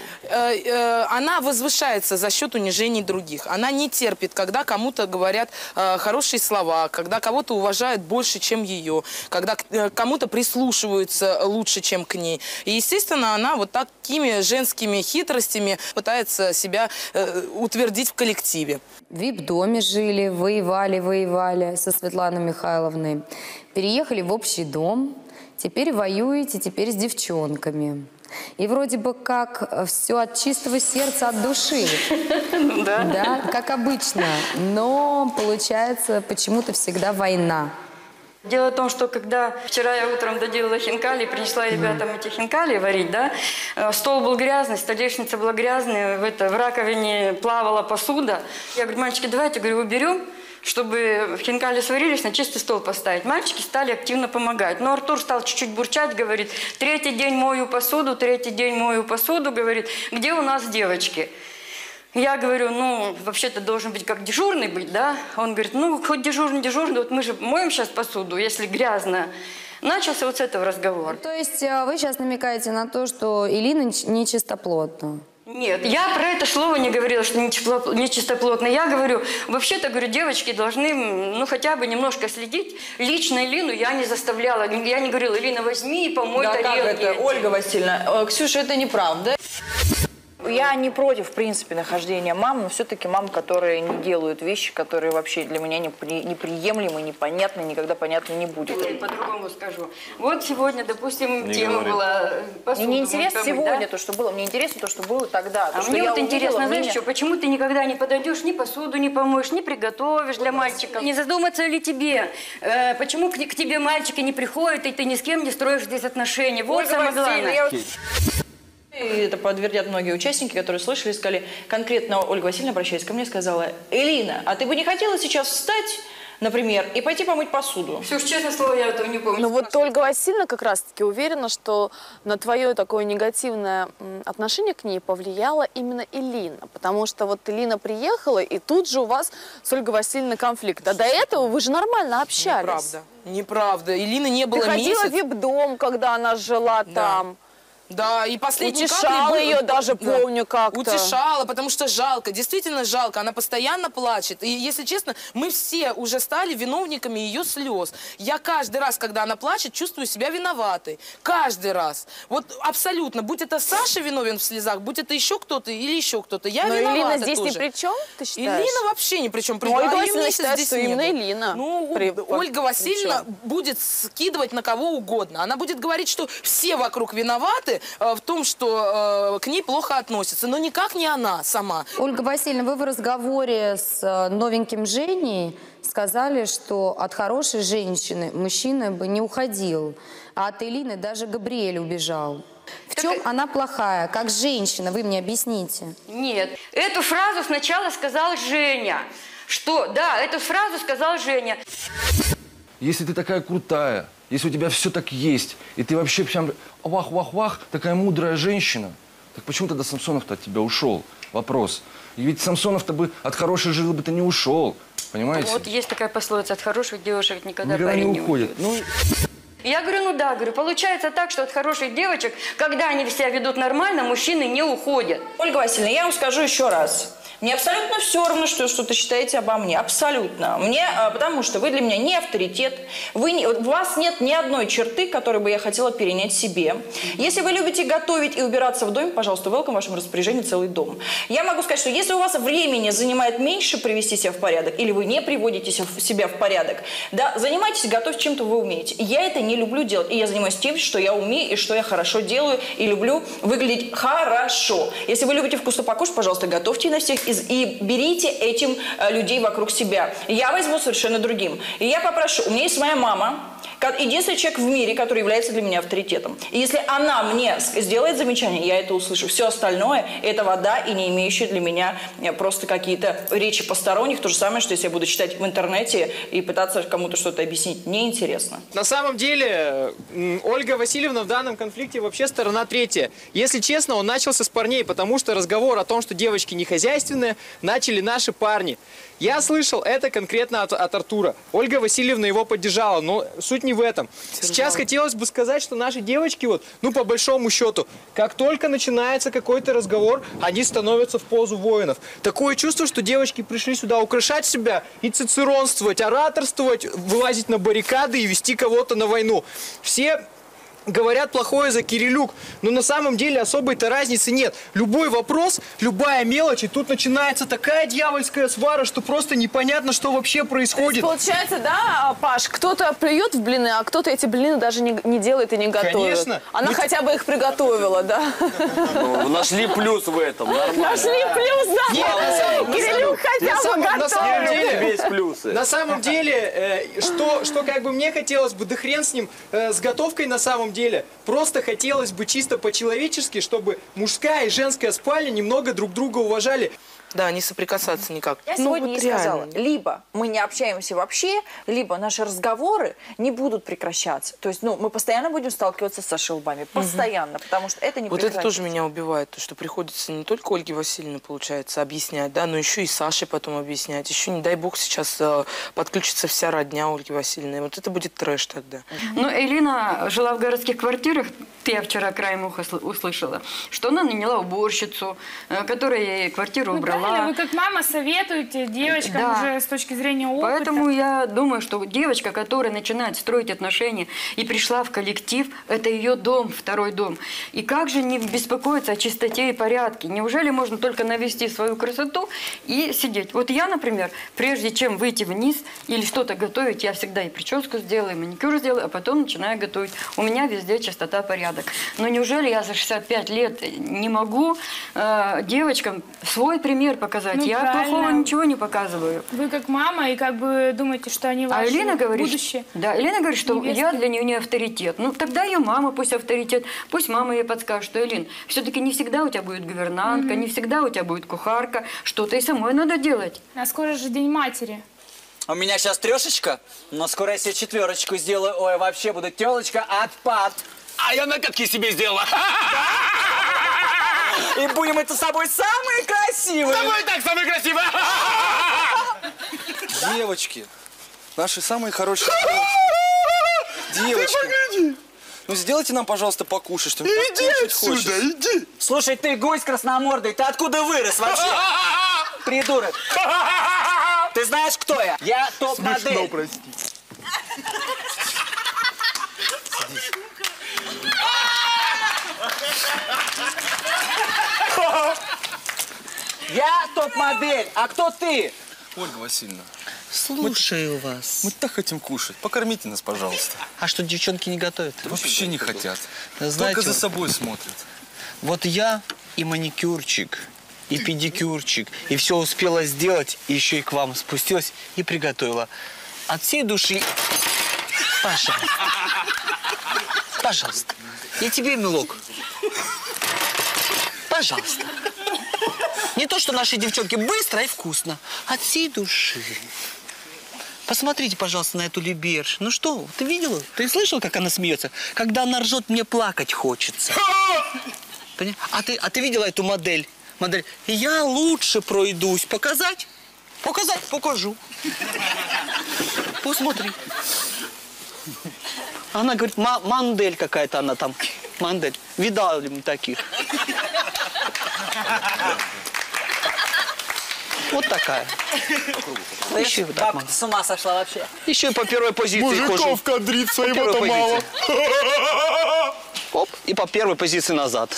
Она возвышается за счет унижений других. Она не терпит, когда кому-то говорят э, хорошие слова, когда кого-то уважают больше, чем ее, когда э, кому-то прислушиваются лучше, чем к ней. И, естественно, она вот такими женскими хитростями пытается себя э, утвердить в коллективе. В вип-доме жили, воевали, воевали со Светланой Михайловной. Переехали в общий дом. Теперь воюете, теперь с девчонками. И вроде бы как все от чистого сердца, от души. Да. Да, как обычно. Но получается почему-то всегда война. Дело в том, что когда вчера я утром доделала хинкали, принесла ребятам эти хинкали варить, да, стол был грязный, столешница была грязная, в, это, в раковине плавала посуда. Я говорю: мальчики, давайте, говорю, уберем, чтобы хинкали сварились, на чистый стол поставить. Мальчики стали активно помогать. Но Артур стал чуть-чуть бурчать, говорит: третий день мою посуду, третий день мою посуду, говорит, где у нас девочки? Я говорю: ну, вообще-то должен быть как дежурный быть, да? Он говорит: ну, хоть дежурный, дежурный, вот мы же моем сейчас посуду, если грязно. Начался вот с этого разговор. То есть вы сейчас намекаете на то, что Элина нечистоплотна? Нет, я про это слово не говорила, что нечистоплотно. Я говорю, вообще-то, говорю, девочки должны, ну, хотя бы немножко следить. Лично Элину я не заставляла. Я не говорила: Элина, возьми и помой да, тарелки. Как это, Ольга Васильевна, Ксюша, это неправда. Я не против, в принципе, нахождения мам, но все-таки мам, которые не делают вещи, которые вообще для меня непри... неприемлемы, непонятны, никогда понятны не будет. По-другому скажу. Вот сегодня, допустим, Не тема говори. была... Мне не интересно сегодня да? то, что было, мне интересно то, что было тогда. А то, что мне я вот увидела, интересно, знаешь мне... что, почему ты никогда не подойдешь, ни посуду не помоешь, не приготовишь для мальчиков? Не задуматься ли тебе, э, почему к, к тебе мальчики не приходят, и ты ни с кем не строишь здесь отношения? Вот Ольга самое главное. Я... И это подтвердят многие участники, которые слышали, сказали, конкретно Ольга Васильевна, обращаясь ко мне, сказала: Элина, а ты бы не хотела сейчас встать, например, и пойти помыть посуду? Все, честное слово, я этого не помню. Ну вот Ольга Васильевна как раз-таки уверена, что на твое такое негативное отношение к ней повлияла именно Элина. Потому что вот Элина приехала, и тут же у вас с Ольгой Васильевной конфликт. А до этого вы же нормально общались. Неправда. Неправда. Элины не было месяца. Ты ходила месяц. в вип-дом, когда она жила да. там. Да, и последней утешала был... ее даже, да. помню, как-то. Утешала, потому что жалко, действительно жалко. Она постоянно плачет. И, если честно, мы все уже стали виновниками ее слез. Я каждый раз, когда она плачет, чувствую себя виноватой. Каждый раз. Вот абсолютно. Будь это Саша виновен в слезах, будь это еще кто-то или еще кто-то. Я Но виновата Элина здесь тоже. ни при чем, ты считаешь? Элина вообще ни при чем. Ну, Ольга Васильевна считает, что именно Элина. Ну, при... Ольга Васильевна будет скидывать на кого угодно. Она будет говорить, что все вокруг виноваты э, в том, что что э, к ней плохо относятся, но никак не она сама. Ольга Васильевна, вы в разговоре с э, новеньким Женей сказали, что от хорошей женщины мужчина бы не уходил, а от Элины даже Габриэль убежал. В чем так... она плохая, как женщина, вы мне объясните. Нет, эту фразу сначала сказал Женя. Что, да, эту фразу сказал Женя. если ты такая крутая, если у тебя все так есть, и ты вообще прям вах-вах-вах, такая мудрая женщина, так почему тогда Самсонов-то от тебя ушел? Вопрос. И ведь Самсонов-то бы от хорошей жилы бы ты не ушел, понимаете? Вот есть такая пословица: от хороших девушек никогда, Никогда парень не не уходит. уйдет. Я говорю, ну да, говорю, получается так, что от хороших девочек, когда они себя ведут нормально, мужчины не уходят. Ольга Васильевна, я вам скажу еще раз. Мне абсолютно все равно, что что-то считаете обо мне. Абсолютно. Мне, потому что вы для меня не авторитет. Вы не, у вас нет ни одной черты, которую бы я хотела перенять себе. Если вы любите готовить и убираться в доме, пожалуйста, welcome, в вашем распоряжении целый дом. Я могу сказать, что если у вас времени занимает меньше привести себя в порядок, или вы не приводите себя в порядок, да, занимайтесь, готовьте чем-то вы умеете. Я это не люблю делать. И я занимаюсь тем, что я умею, и что я хорошо делаю, и люблю выглядеть хорошо. Если вы любите вкусно покушать, пожалуйста, готовьте на всех. И берите этим людей вокруг себя. Я возьму совершенно другим. И я попрошу, у меня есть моя мама, единственный человек в мире, который является для меня авторитетом. И если она мне сделает замечание, я это услышу. Все остальное – это вода и не имеющие для меня просто какие-то речи посторонних. То же самое, что если я буду читать в интернете и пытаться кому-то что-то объяснить, неинтересно. На самом деле, Ольга Васильевна в данном конфликте вообще сторона третья. Если честно, он начался с парней, потому что разговор о том, что девочки не хозяйственные, начали наши парни. Я слышал это конкретно от, от Артура. Ольга Васильевна его поддержала, но суть не в этом. Сейчас хотелось бы сказать, что наши девочки, вот, ну по большому счету, как только начинается какой-то разговор, они становятся в позу воинов. Такое чувство, что девочки пришли сюда украшать себя и цицеронствовать, ораторствовать, вылазить на баррикады и вести кого-то на войну. Все говорят плохое за Кирилюк, но на самом деле особой-то разницы нет. Любой вопрос, любая мелочь, и тут начинается такая дьявольская свара, что просто непонятно, что вообще происходит. То есть, получается, да, Паш, кто-то плюет в блины, а кто-то эти блины даже не, не делает и не готовит. Конечно. Она Мы... хотя бы их приготовила, да? Ну, нашли плюс в этом, нормально. Нашли плюс, да? Нет, на самом, Кирилюк хотя бы готовил. На самом деле, есть плюсы. На самом деле, э, что, что как бы мне хотелось бы, да хрен с ним, э, с готовкой на самом деле, просто хотелось бы чисто по-человечески, чтобы мужская и женская спальня немного друг друга уважали. Да, не соприкасаться никак. Я ну, сегодня вот ей сказала, реально. либо мы не общаемся вообще, либо наши разговоры не будут прекращаться. То есть, ну, мы постоянно будем сталкиваться с Сашей лбами. Постоянно, угу. потому что это не Вот прекратится. это тоже меня убивает, то, что приходится не только Ольге Васильевне, получается, объяснять, да, но еще и Саше потом объяснять. Еще, не дай бог, сейчас э, подключится вся родня Ольги Васильевны. Вот это будет трэш тогда. Ну, Элина жила в городских квартирах, я вчера краем уха услышала, что она наняла уборщицу, которая ей квартиру убрала. Правильно, вы как мама советуете девочкам да. уже с точки зрения опыта. Поэтому я думаю, что девочка, которая начинает строить отношения и пришла в коллектив, это ее дом, второй дом. И как же не беспокоиться о чистоте и порядке? Неужели можно только навести свою красоту и сидеть? Вот я, например, прежде чем выйти вниз или что-то готовить, я всегда и прическу сделаю, и маникюр сделаю, а потом начинаю готовить. У меня везде чистота, порядок. Но неужели я за шестьдесят пять лет не могу э, девочкам свой пример показать? Ну, я правильно. плохого ничего не показываю. Вы как мама и как бы думаете, что они ваше а Элина говорит, будущее. Да, Элина говорит, что невесты. Я для нее не авторитет. Ну, тогда ее мама пусть авторитет. Пусть мама ей подскажет, что, Элин, все-таки не всегда у тебя будет гувернантка, угу. не всегда у тебя будет кухарка. Что-то и самой надо делать. А скоро же День матери. У меня сейчас трешечка, но скоро я себе четверочку сделаю. Ой, вообще буду телочка отпад. А я накатки себе сделала. И будем это с собой самые красивые. С тобой так самые красивые. Девочки, наши самые хорошие девочки. Ты ну сделайте нам, пожалуйста, покушать, что-нибудь иди отсюда, хочется. Иди. Слушай, ты гусь красномордый, ты откуда вырос вообще? Придурок. Ты знаешь, кто я? Я топ-модель. Смешно, прости. Я топ-модель, а кто ты? Ольга Васильевна. Слушаю мы, вас. Мы так хотим кушать. Покормите нас, пожалуйста. А что, девчонки не готовят? Вообще не хотят. Знаете, только за собой смотрят. Вот я и маникюрчик, и педикюрчик, и все успела сделать, и еще и к вам спустилась и приготовила. От всей души, пожалуйста, пожалуйста, и тебе, милок, пожалуйста. Не то, что наши девчонки быстро и вкусно, от всей души. Посмотрите, пожалуйста, на эту Либерш. Ну что, ты видела? Ты слышал, как она смеется? Когда она ржет, мне плакать хочется. Поня- А ты, а ты видела эту модель? Модель. Я лучше пройдусь. Показать? Показать? Покажу. Посмотри. Она говорит, «Ма- мандель какая-то она там. Мандель. Видал ли мы таких? Вот такая. Еще вот так. Бабка с ума сошла вообще. Еще и по первой позиции Мужиков хожу. кадрится, По его-то первой мало. позиции. Оп, и по первой позиции назад.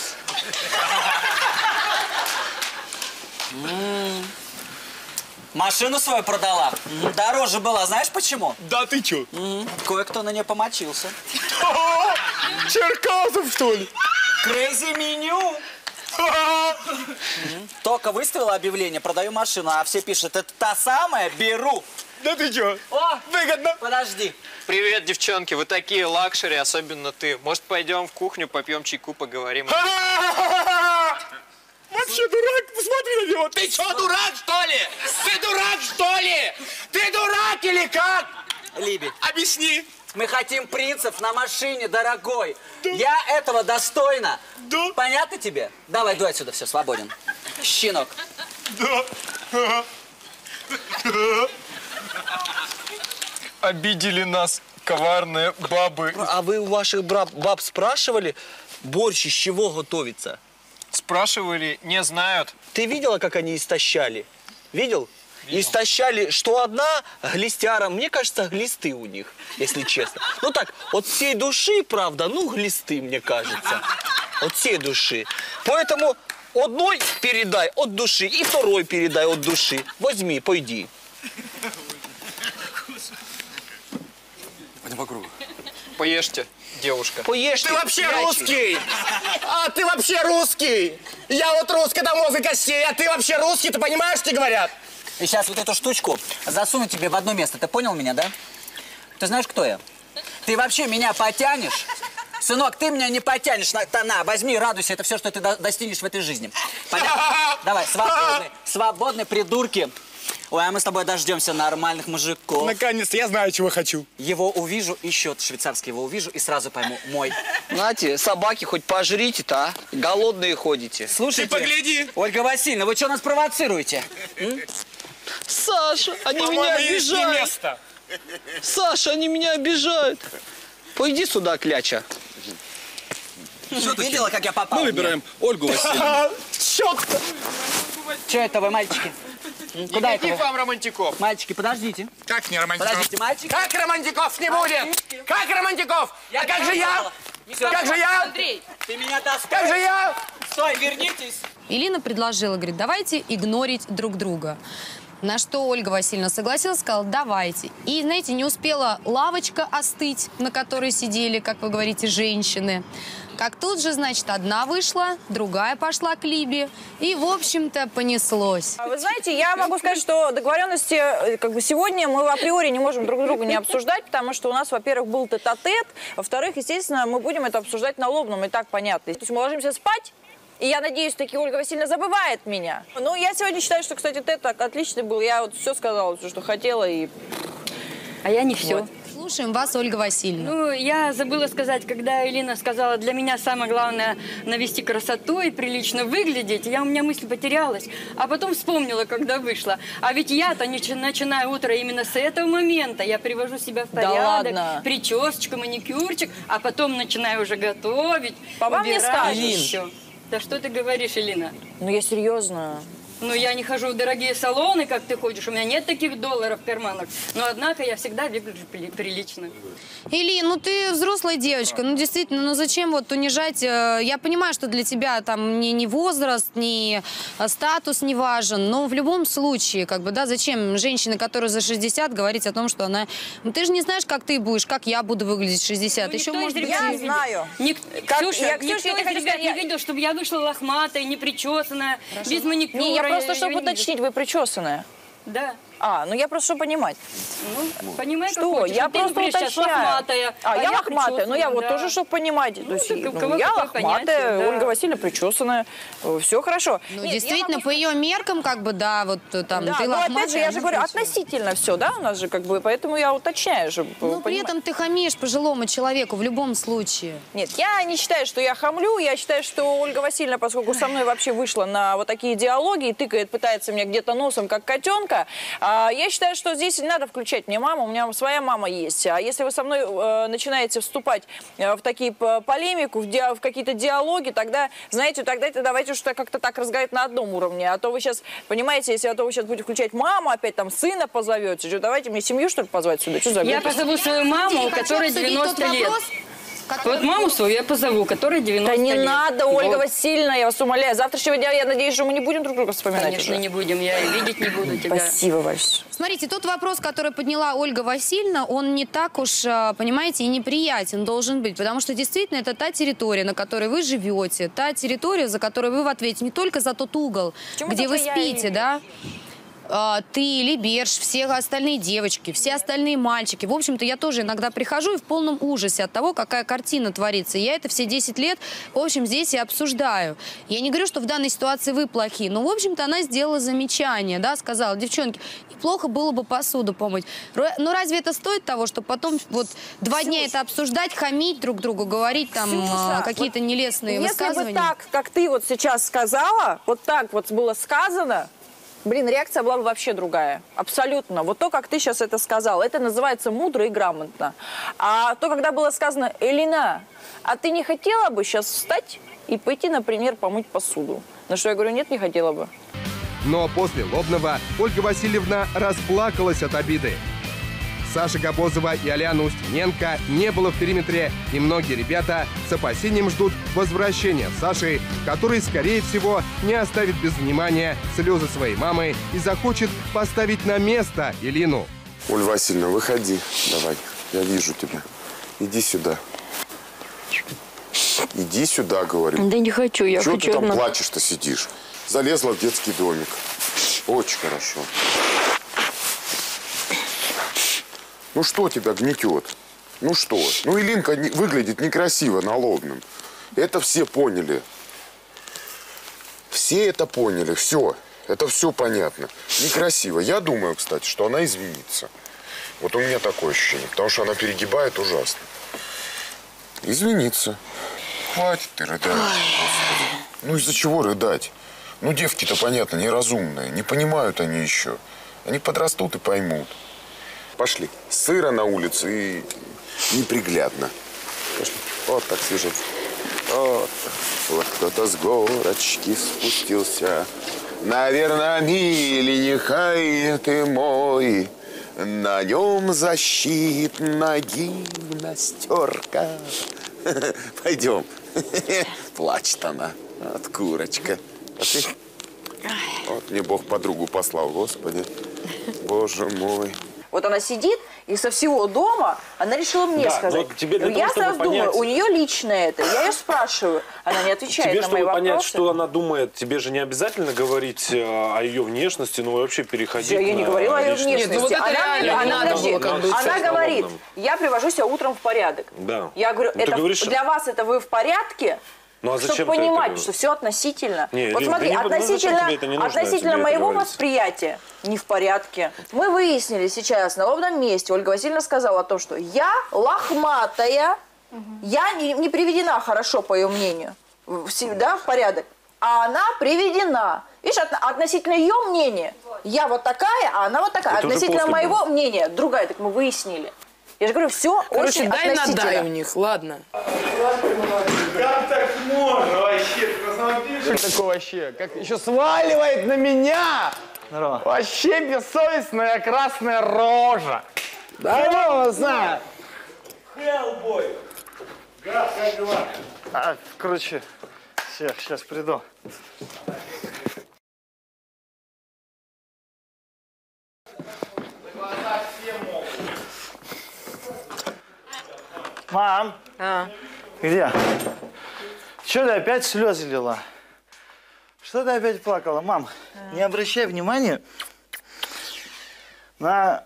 М. Машину свою продала. М, Дороже была, знаешь почему? Да ты чё? М, Кое-кто на нее помочился. Черкасов, что ли? Крейзи меню. М, Только выставила объявление, продаю машину, а все пишут, это та самая, беру. Да ты чё? О, выгодно. Подожди. Привет, девчонки, вы такие лакшери, особенно ты. Может, пойдем в кухню, попьем чайку, поговорим? Вообще дурак, посмотри на него. Ты чё, дурак, что ли? Ты дурак, что ли? Ты дурак или как? Либи, Объясни. мы хотим принцев на машине, дорогой. Я этого достойна. Да. Понятно тебе? Давай, дуй отсюда, все, свободен. Щенок. Да. Обидели нас коварные бабы. А вы у ваших баб, баб спрашивали, борщ из чего готовится? Спрашивали, не знают. Ты видела, как они истощали? Видел? Истощали, что одна глистяра, мне кажется, глисты у них, если честно. Ну так, от всей души, правда, ну глисты, мне кажется. От всей души. Поэтому одной передай от души и второй передай от души. Возьми, пойди. Пойдем по кругу. Поешьте, девушка. Поешьте. Ты вообще ячи. русский? А ты вообще русский? Я вот русский до мозга костей, а ты вообще русский, ты понимаешь, что говорят? И сейчас вот эту штучку засуну тебе в одно место. Ты понял меня, да? Ты знаешь, кто я? Ты вообще меня потянешь? Сынок, ты меня не потянешь. На, на, возьми, радуйся. Это все, что ты до, достигнешь в этой жизни. Понятно? Давай, свободный, свободный, придурки. Ой, а мы с тобой дождемся нормальных мужиков. Наконец-то, я знаю, чего хочу. Его увижу, и счет швейцарский его увижу, и сразу пойму, мой. Знаете, собаки хоть пожрите-то, а? Голодные ходите. Слушайте, Ты погляди. Ольга Васильевна, вы что нас провоцируете? М? Саша, они По-моему, меня есть не обижают. место. Саша, они меня обижают. Пойди сюда, кляча. Видела, как я попал? Мы выбираем Ольгу Васильевну. Чётко. Что это вы, мальчики? Куда это Никаких вы? вам романтиков. Мальчики, подождите. Как не романтиков? Подождите, мальчики. Как романтиков не будет? Как романтиков? А как же я? Как же я? Андрей, ты меня достал. Как же я? Стой, вернитесь. Элина предложила, говорит, давайте игнорить друг друга. На что Ольга Васильевна согласилась, сказала, давайте. И, знаете, не успела лавочка остыть, на которой сидели, как вы говорите, женщины. Как тут же, значит, одна вышла, другая пошла к Либе. И, в общем-то, понеслось. Вы знаете, я могу сказать, что договоренности э, как бы сегодня мы априори не можем друг друга не обсуждать, потому что у нас, во-первых, был тет-а-тет, во-вторых, естественно, мы будем это обсуждать на лобном, и так понятно. То есть мы ложимся спать, и я надеюсь, таки Ольга Васильевна забывает меня. Ну, я сегодня считаю, что, кстати, тет так отличный был. Я вот все сказала, все, что хотела, и... А я не все. Вот. Слушаем вас, Ольга Васильевна. Ну, я забыла сказать, когда Элина сказала, для меня самое главное навести красоту и прилично выглядеть, я, у меня мысль потерялась, а потом вспомнила, когда вышла. А ведь я-то начинаю утро именно с этого момента. Я привожу себя в порядок, ладно? причесочка, маникюрчик, а потом начинаю уже готовить, По вам не убирать скажешь. еще. Да что ты говоришь, Элина? Ну, я серьезно. Ну, я не хожу в дорогие салоны, как ты ходишь. У меня нет таких долларов в карманах. Но, однако, я всегда выгляжу прилично. Или, ну ты взрослая девочка, ну действительно, ну зачем вот унижать? э, Я понимаю, что для тебя там ни, ни возраст, ни э, статус не важен, но в любом случае, как бы, да, зачем женщине, которая за шестьдесят, говорить о том, что она... Ну ты же не знаешь, как ты будешь, как я буду выглядеть в шестьдесят. Ну, Еще, никто может из быть... ребят Я не видел. знаю. Ник... Как- Ксюша, я- никто Ксюша, я из тебе хочу ребят сказать, не я- видел, чтобы я вышла лохматая, не причесанная, без маникюра. Не, я просто, чтобы не видел. уточнить, вы причесанная. Да. А, ну я просто чтобы понимать. Ну, понимай, что? как хочешь. Я Вот ты, просто например, сейчас уточняю. лохматая, А, а я я лохматая. Ну я вот причесанная, тоже, да. чтобы понимать. То Ну, есть, так у ну, кого я какое лохматая, понятие, да. Ольга Васильевна причесанная. Все хорошо. Ну, Нет, действительно, по ее меркам, как бы, да, вот там, Да, ты но лохматая, опять же, я же она говорю, причесанная. относительно все, да, у нас же как бы, поэтому я уточняю, чтобы Но при понимать. этом ты хамишь пожилому человеку в любом случае. Нет, я не считаю, что я хамлю, я считаю, что Ольга Васильевна, поскольку со мной вообще вышла на вот такие диалоги и тыкает, пытается меня где-то носом, как котенка, а, я считаю, что здесь не надо включать мне маму, у меня своя мама есть. А если вы со мной э, начинаете вступать э, в такие п- полемику, в, ди- в какие-то диалоги, тогда, знаете, тогда это давайте уж как-то так разговаривать на одном уровне. А то вы сейчас, понимаете, если а то вы сейчас будете включать маму, опять там сына позовете, что, давайте мне семью, что ли, позвать сюда? Что за Я глупость? позову свою маму, которой девяносто лет. Вот маму свою я позову, которой девяносто Да не лет. надо, Ольга Вот. Васильевна, я вас умоляю. Завтрашнего дня, я надеюсь, что мы не будем друг друга вспоминать. Конечно, уже. не будем. Я и видеть не буду тебя. Спасибо большое. Смотрите, тот вопрос, который подняла Ольга Васильевна, он не так уж, а, понимаете, и неприятен должен быть. Потому что действительно это та территория, на которой вы живете, та территория, за которую вы в ответе не только за тот угол, Почему где только вы я спите, и- да? А, ты, Либерш, все остальные девочки, все остальные мальчики. В общем-то, я тоже иногда прихожу и в полном ужасе от того, какая картина творится. Я это все десять лет, в общем, здесь и обсуждаю. Я не говорю, что в данной ситуации вы плохие, но, в общем-то, она сделала замечание, да, сказала: девчонки, неплохо было бы посуду помыть. Ро- Но разве это стоит того, чтобы потом вот два дня это обсуждать, хамить друг другу, говорить там Ксюша, а, какие-то вот нелестные если высказывания? бы так, как ты вот сейчас сказала, вот так вот было сказано, блин, реакция была бы вообще другая. Абсолютно. Вот то, как ты сейчас это сказала, это называется мудро и грамотно. А то, когда было сказано: Элина, а ты не хотела бы сейчас встать и пойти, например, помыть посуду? На что я говорю: нет, не хотела бы. Но после Лобного Ольга Васильевна расплакалась от обиды. Саши Габозова и Аляны Устиненко не было в периметре, и многие ребята с опасением ждут возвращения Саши, который, скорее всего, не оставит без внимания слезы своей мамы и захочет поставить на место Элину. Оль Васильевна, выходи, давай, я вижу тебя. Иди сюда. Иди сюда, говорю. Да не хочу, я Чего хочу ты там одна. плачешь-то сидишь? Залезла в детский домик. Очень хорошо. Ну что тебя гнетет? Ну что? Ну Илинка не- выглядит некрасиво на Лобном. Это все поняли. Все это поняли, все. Это все понятно. Некрасиво. Я думаю, кстати, что она извинится. Вот у меня такое ощущение, потому что она перегибает ужасно. Извиниться. Хватит ты рыдать, Господи. Ну из-за чего рыдать? Ну девки-то, понятно, неразумные. Не понимают они еще. Они подрастут и поймут. Пошли. Сыро на улице и неприглядно. Пошли. Вот так свежать. Вот так. Вот кто-то с горочки спустился. Наверное, миленький ты мой. На нем защитная гимнастерка. Пойдем. Плачет она. От курочка. Пошли. Вот мне Бог подругу послал, Господи. Боже мой. Вот она сидит, и со всего дома она решила мне Да, сказать. но тебе для я того, чтобы сразу думаю, понять- у нее личное это. Я ее спрашиваю, она не отвечает Тебе, на чтобы мои понять, вопросы. что она думает, тебе же не обязательно говорить э, о ее внешности, но вообще переходить Я, я не на говорила о ее личность. внешности. Нет, ну вот это она, реально она, не надо подожди, было как бы она сказать говорит, на лобном. я привожу себя утром в порядок. Да. Я говорю, Ну, ты это говоришь, для вас это вы в порядке? Ну, а зачем чтобы ты это понимать, говоришь? что все относительно. Не, вот Лин, смотри, да не- ну, зачем относительно, тебе это не нужно относительно тебе это моего говорить? восприятия не в порядке. Мы выяснили сейчас на ровном месте, Ольга Васильевна сказала о том, что я лохматая, я не, не приведена хорошо, по ее мнению, в, се- да, в порядок, а она приведена. Видишь, от- относительно ее мнения, я вот такая, а она вот такая. Это уже Относительно после моего было. мнения, другая, так мы выяснили. Я же говорю, все Короче, очень дай на относительно. дай у них, ладно. Как так можно вообще? Ты на самом деле... Что такое вообще? Как еще сваливает на меня? Здорово. Вообще бессовестная красная рожа. Здорово, знаю. Хеллбой. Гад, как дела? А, короче, все, сейчас приду. Мам. А. Где? Че ты опять слезы лила? Что ты опять плакала? Мам, не обращай внимания На...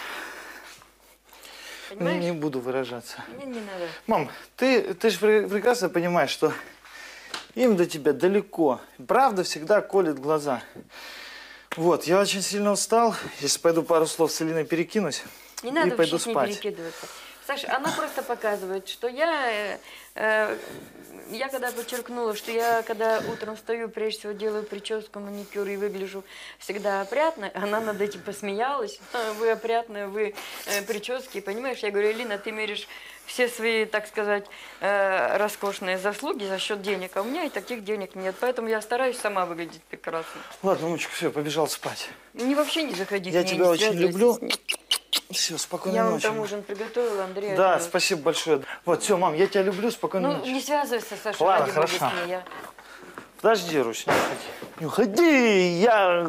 Не, Понимаешь? не буду выражаться. Не, не надо. Мам, ты, ты же прекрасно понимаешь, что им до тебя далеко. Правда всегда колет глаза. Вот, я очень сильно устал. Если пойду пару слов с Элиной перекинусь, Не и надо пойду вообще с ней спать. перекидываться. Саша, она просто показывает, что я, э, э, я когда подчеркнула, что я когда утром встаю, прежде всего делаю прическу, маникюр и выгляжу всегда опрятно, она над этим посмеялась. «А, вы опрятная, вы э, прически, понимаешь? Я говорю, Элина, ты меришь все свои, так сказать, э, роскошные заслуги за счет денег, а у меня и таких денег нет, поэтому я стараюсь сама выглядеть прекрасно. Ладно, мамочка, все, побежал спать. Не вообще не заходи Я к ней, тебя не очень связывайся люблю. с ней. Все, спокойной Я вам ночи. там ужин приготовила, Андрей. Да, отвез. спасибо большое. Вот, все, мам, я тебя люблю, спокойной Ну, ночи. не связывайся, Саша, Ладно, ради бога, хорошо. с ней. Я... Подожди, Русь, не уходи. Не уходи, я...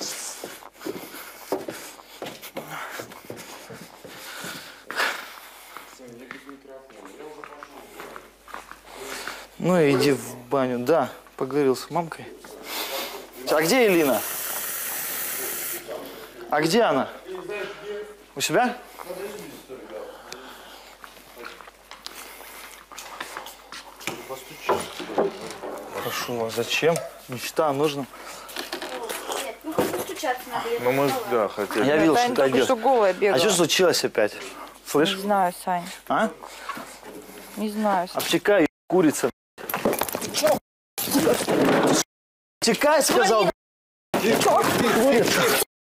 Ну, иди в баню. Да, поговорил с мамкой. А где Элина? А где она? У себя? Хорошо, а зачем? Мечта нужно. Ну, хоть постучаться надо. я Ну, мы, сказала. да, хотели. Я видел, Таня что ты только одет. что голая бегала. А что случилось опять? Слышь? Не знаю, Сань. А? Не знаю. Обтекай, курица. Обтекай, сказал. Курица.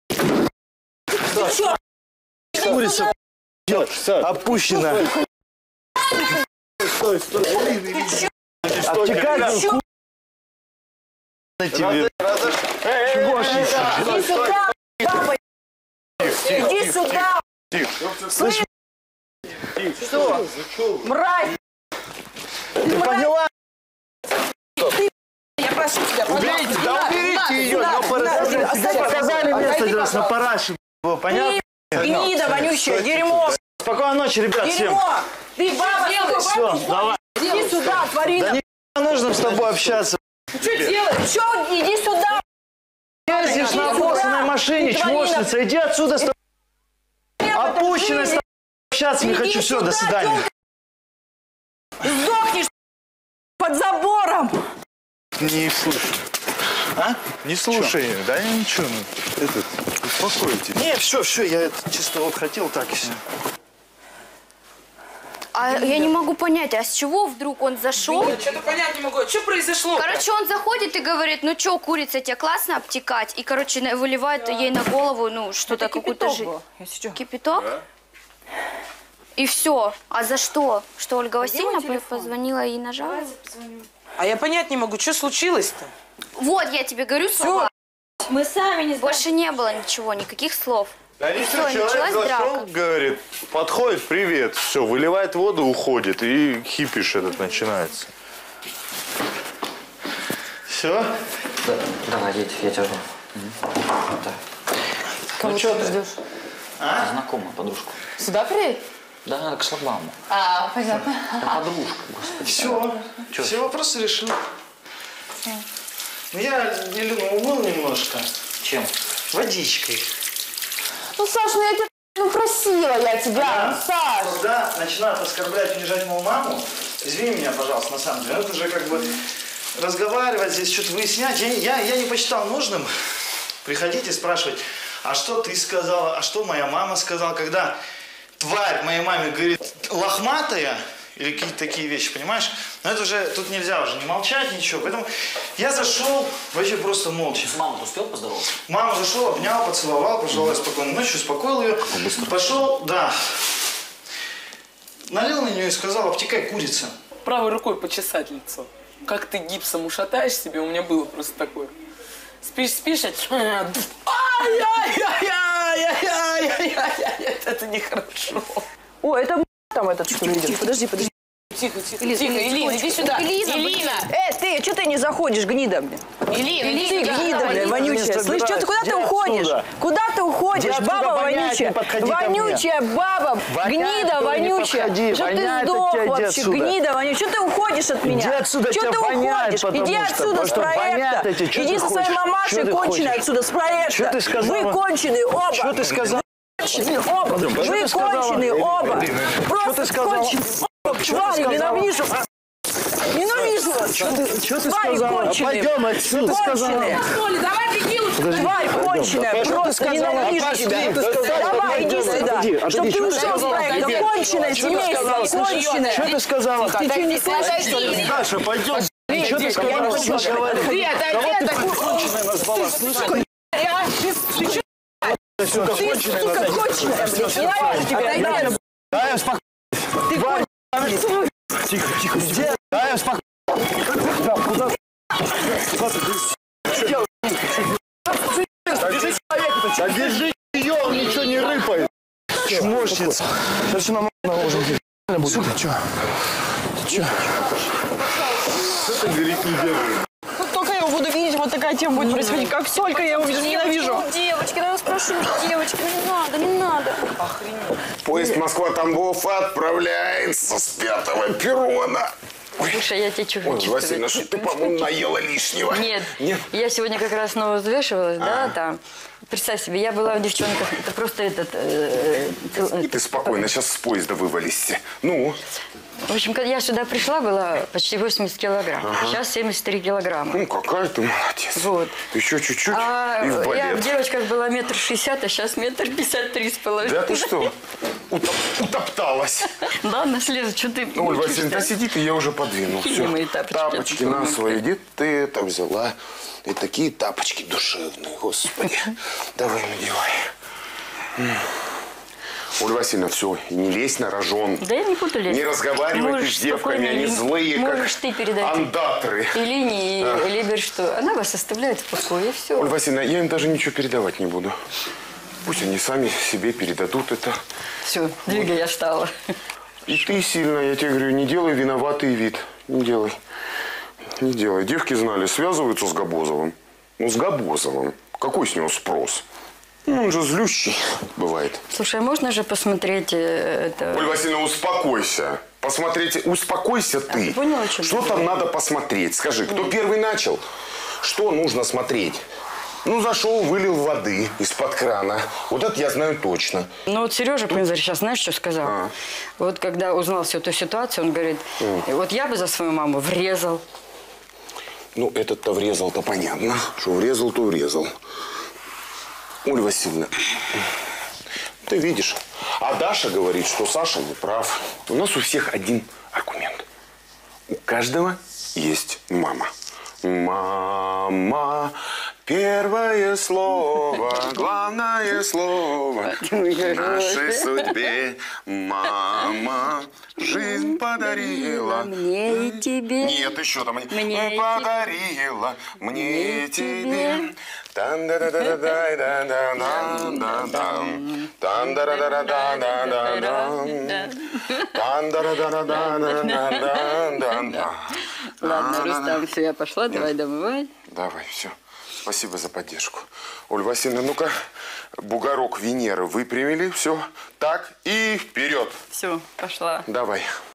Курица. Опущена. Стой, стой. Обтекай, курица. Тебе. Иди сюда, папа. Иди сюда. Слышь, Что? Мразь. ты поняла? Я прошу тебя, Уберите, пожалуйста, да не уберите надо, ее, не но надо, не надо, тебе оставь, показали пожалуйста, место отойди, раз на пожалуйста. параше, было понятно? Гнида вонючая, дерьмо. Спокойной ночи, ребят, всем. Дерьмо. Ты баба, Все, давай. иди сюда, тварина. Да не нужно с тобой общаться. Что делаешь? Что? Иди сюда. Ездишь на обоссанной машине, Ты тварина. чмошница, иди отсюда с тобой. Опущенной с тобой общаться не Иди хочу, все, до сюда, свидания. Сдохнешь под забором. Не слушай. А? Не слушай ее. Да ничего, ну, этот, успокойтесь. Не, все, все, я это чисто вот хотел так и все. А я не могу понять, а с чего вдруг он зашел? Что-то понять не могу. Что произошло? Короче, он заходит и говорит, ну что, курица, тебе классно обтекать? И, короче, на- выливает ей на голову, ну, что-то, какую-то жизнь. Кипяток? И все. А за что? Что Ольга Васильевна позвонила и нажала? А я понять не могу, что случилось-то? Вот, я тебе говорю слова. Мы сами не Больше не было ничего, никаких слов. Да И ничего, всё, человек началась зашел, драка. говорит, подходит, привет, все, выливает воду, уходит, и хипиш этот начинается. Все? Да, давай, едь, я тебя жду. Да. Кого ну, что ты ты? ждешь? А? Знакомую, подружку. Сюда приедет? Да, к шлагбауму. А, понятно. Да, подружка, господи. Все, Чё? все вопросы решил. Ну, я Елену умыл немножко. Чем? Водичкой. Ну, Саш, ну я тебя ну, просила я тебя, Она, Саш. когда начинают оскорблять, унижать мою маму, извини меня, пожалуйста, на самом деле, это же как бы разговаривать, здесь что-то выяснять. Я, я, я не посчитал нужным приходить и спрашивать, а что ты сказала, а что моя мама сказала, когда тварь моей маме говорит лохматая, или какие-то такие вещи, понимаешь? Но это уже, тут нельзя уже не молчать, ничего. Поэтому я зашел вообще просто молча. С мамой успел поздороваться? Мама зашел, обнял, поцеловал, пожелал спокойной ночи, успокоил ее. Пошел, да. Налил на нее и сказал, обтекай, курица. Правой рукой почесать лицо. Как ты гипсом ушатаешь себе, у меня было просто такое. Спишь, спишь, а... Ай-яй-яй-яй-яй-яй-яй-яй-яй. Это нехорошо. О, это там этот что ли идет? Подожди, подожди. Тихо, тихо, Элина, тихо, Элина, Элина, иди сюда. Элина, Элина. Э, ты, что ты не заходишь, гнида, блин? Элина, иди Ты сюда. гнида, Давай, блин, иди. вонючая. Слышь, что ты, куда ты уходишь? Куда ты уходишь? Иди Баба отсюда, вонять, вонючая. не подходи ко мне. Вонючая баба, Вонять, гнида что ли, не вонючая. подходи, Что ты вонять от сдох тебя, иди вообще, отсюда. гнида вонючая. Что ты уходишь от меня? Иди отсюда, Что тебя ты вонять, уходишь? потому Иди что, отсюда потому с что вонять проекта. эти, что Иди ты со своей хочешь? мамашей Что ты конченой хочешь? отсюда с проекта. Что ты сказала? Вы конченые оба. Что ты сказала? конченые оба! Вы конченые оба! Просто конченые! Твари, ненавижу! Ненавижу вас! Что ты, что ты Твари сказала? конченые! Пойдем отсюда. Конченые! Оля, давай беги лучше. Тварь конченая! Что ты Просто сказала? ненавижу Пошли, тебя! ты сказала. Давай, иди Отойди, сюда! отойди, Чтоб ты что ты ушел с сказала? проекта! Отойди. Конченое Что ты сказала? семейство! Конченое! Что ты сказала? Ты что, не слышишь? Даша, пойдем. Что ты сказала? Я не слышу. Ты, Кого ты конченая назвала? Слышишь? Ты, Сука, конченая сука, назвала. конченая, блядь! Ненавижу тебя! Да, я успокойся. Ты конченая! Тихо, тихо. Где? Да, я успокойся. Куда? Куда ты? Да держи ее, он ничего не рыпает. Чмошница. Сейчас все нам наложим. Сука, что? Че? Что ты говорить не держишь? Как только я его буду видеть, вот такая тема будет происходить. Как только я его вижу, ненавижу. Девочки, да я вас прошу, девочки, ну не надо, не надо. Поезд Москва-Тамбов отправляется с пятого перрона. Слушай, я тебе что Ой, хочу Василина, сказать? что ты, по-моему, наела лишнего. Нет. Нет? Я сегодня как раз снова взвешивалась, да, там. Представь себе, я была в девчонках, это просто этот... э, э, И ты спокойно, сейчас с поезда вывалишься. Ну? В общем, когда я сюда пришла, была почти восемьдесят килограмм. Ага. Сейчас семьдесят три килограмма. Ну, какая ты молодец. Вот. Еще чуть-чуть А и в балет. я в девочках была метр шестьдесят, а сейчас метр пятьдесят три с половиной. Да ты что? Утоп, утопталась. Ладно, слезу, что ты Ой, мучаешься? Василий, да сиди ты, я уже подвинул. Какие Все. мои тапочки? Тапочки на свои. Где ты это взяла? И такие тапочки душевные, господи. Давай, надевай. Ольга Васильевна, все, и не лезь на рожон. Да я не буду лезть. Не разговаривай Можешь ты с девками, спокойно, они Или- злые, Можешь как ты передать андатры. Илине и А. Либер, что она вас оставляет в покое, и все. Ольга Васильевна, я им даже ничего передавать не буду. Пусть они сами себе передадут это. Все, двигай, я встала. И ты сильно, я тебе говорю, не делай виноватый вид. Не делай. Не делай. Девки знали, связываются с Габозовым. Ну, с Габозовым. Какой с него спрос? Ну, он же злющий бывает. Слушай, а можно же посмотреть э, это... Ольга Васильевна, успокойся. Посмотрите, успокойся ты. А ты поняла, о чем Что я там говорю? надо посмотреть? Скажи, кто первый начал? Что нужно смотреть? Ну, зашел, вылил воды из-под крана. Вот это я знаю точно. Ну вот Сережа Пензарь сейчас знаешь, что сказал? А. Вот когда узнал всю эту ситуацию, он говорит, Mm. вот я бы за свою маму врезал. Ну, этот-то врезал-то понятно. Что врезал, то врезал. Ольга Васильевна, ты видишь. А Даша говорит, что Саша не прав. У нас у всех один аргумент. У каждого есть мама. Мама, первое слово, главное слово в нашей судьбе. Мама, жизнь подарила. Мне и тебе. Нет, еще там. Мне и подарила, мне и тебе. Там-да-да-да-да-да-да-да-да. Там-да-да-да-да-да-да-да. Там-да-да-да-да-да-да-да. Ладно, Рустам, все, я пошла, давай домывай. Давай, все. Спасибо за поддержку. Ольга Васильевна, ну-ка, бугорок Венеры выпрямили, все. Так, и вперед. Все, пошла. Давай.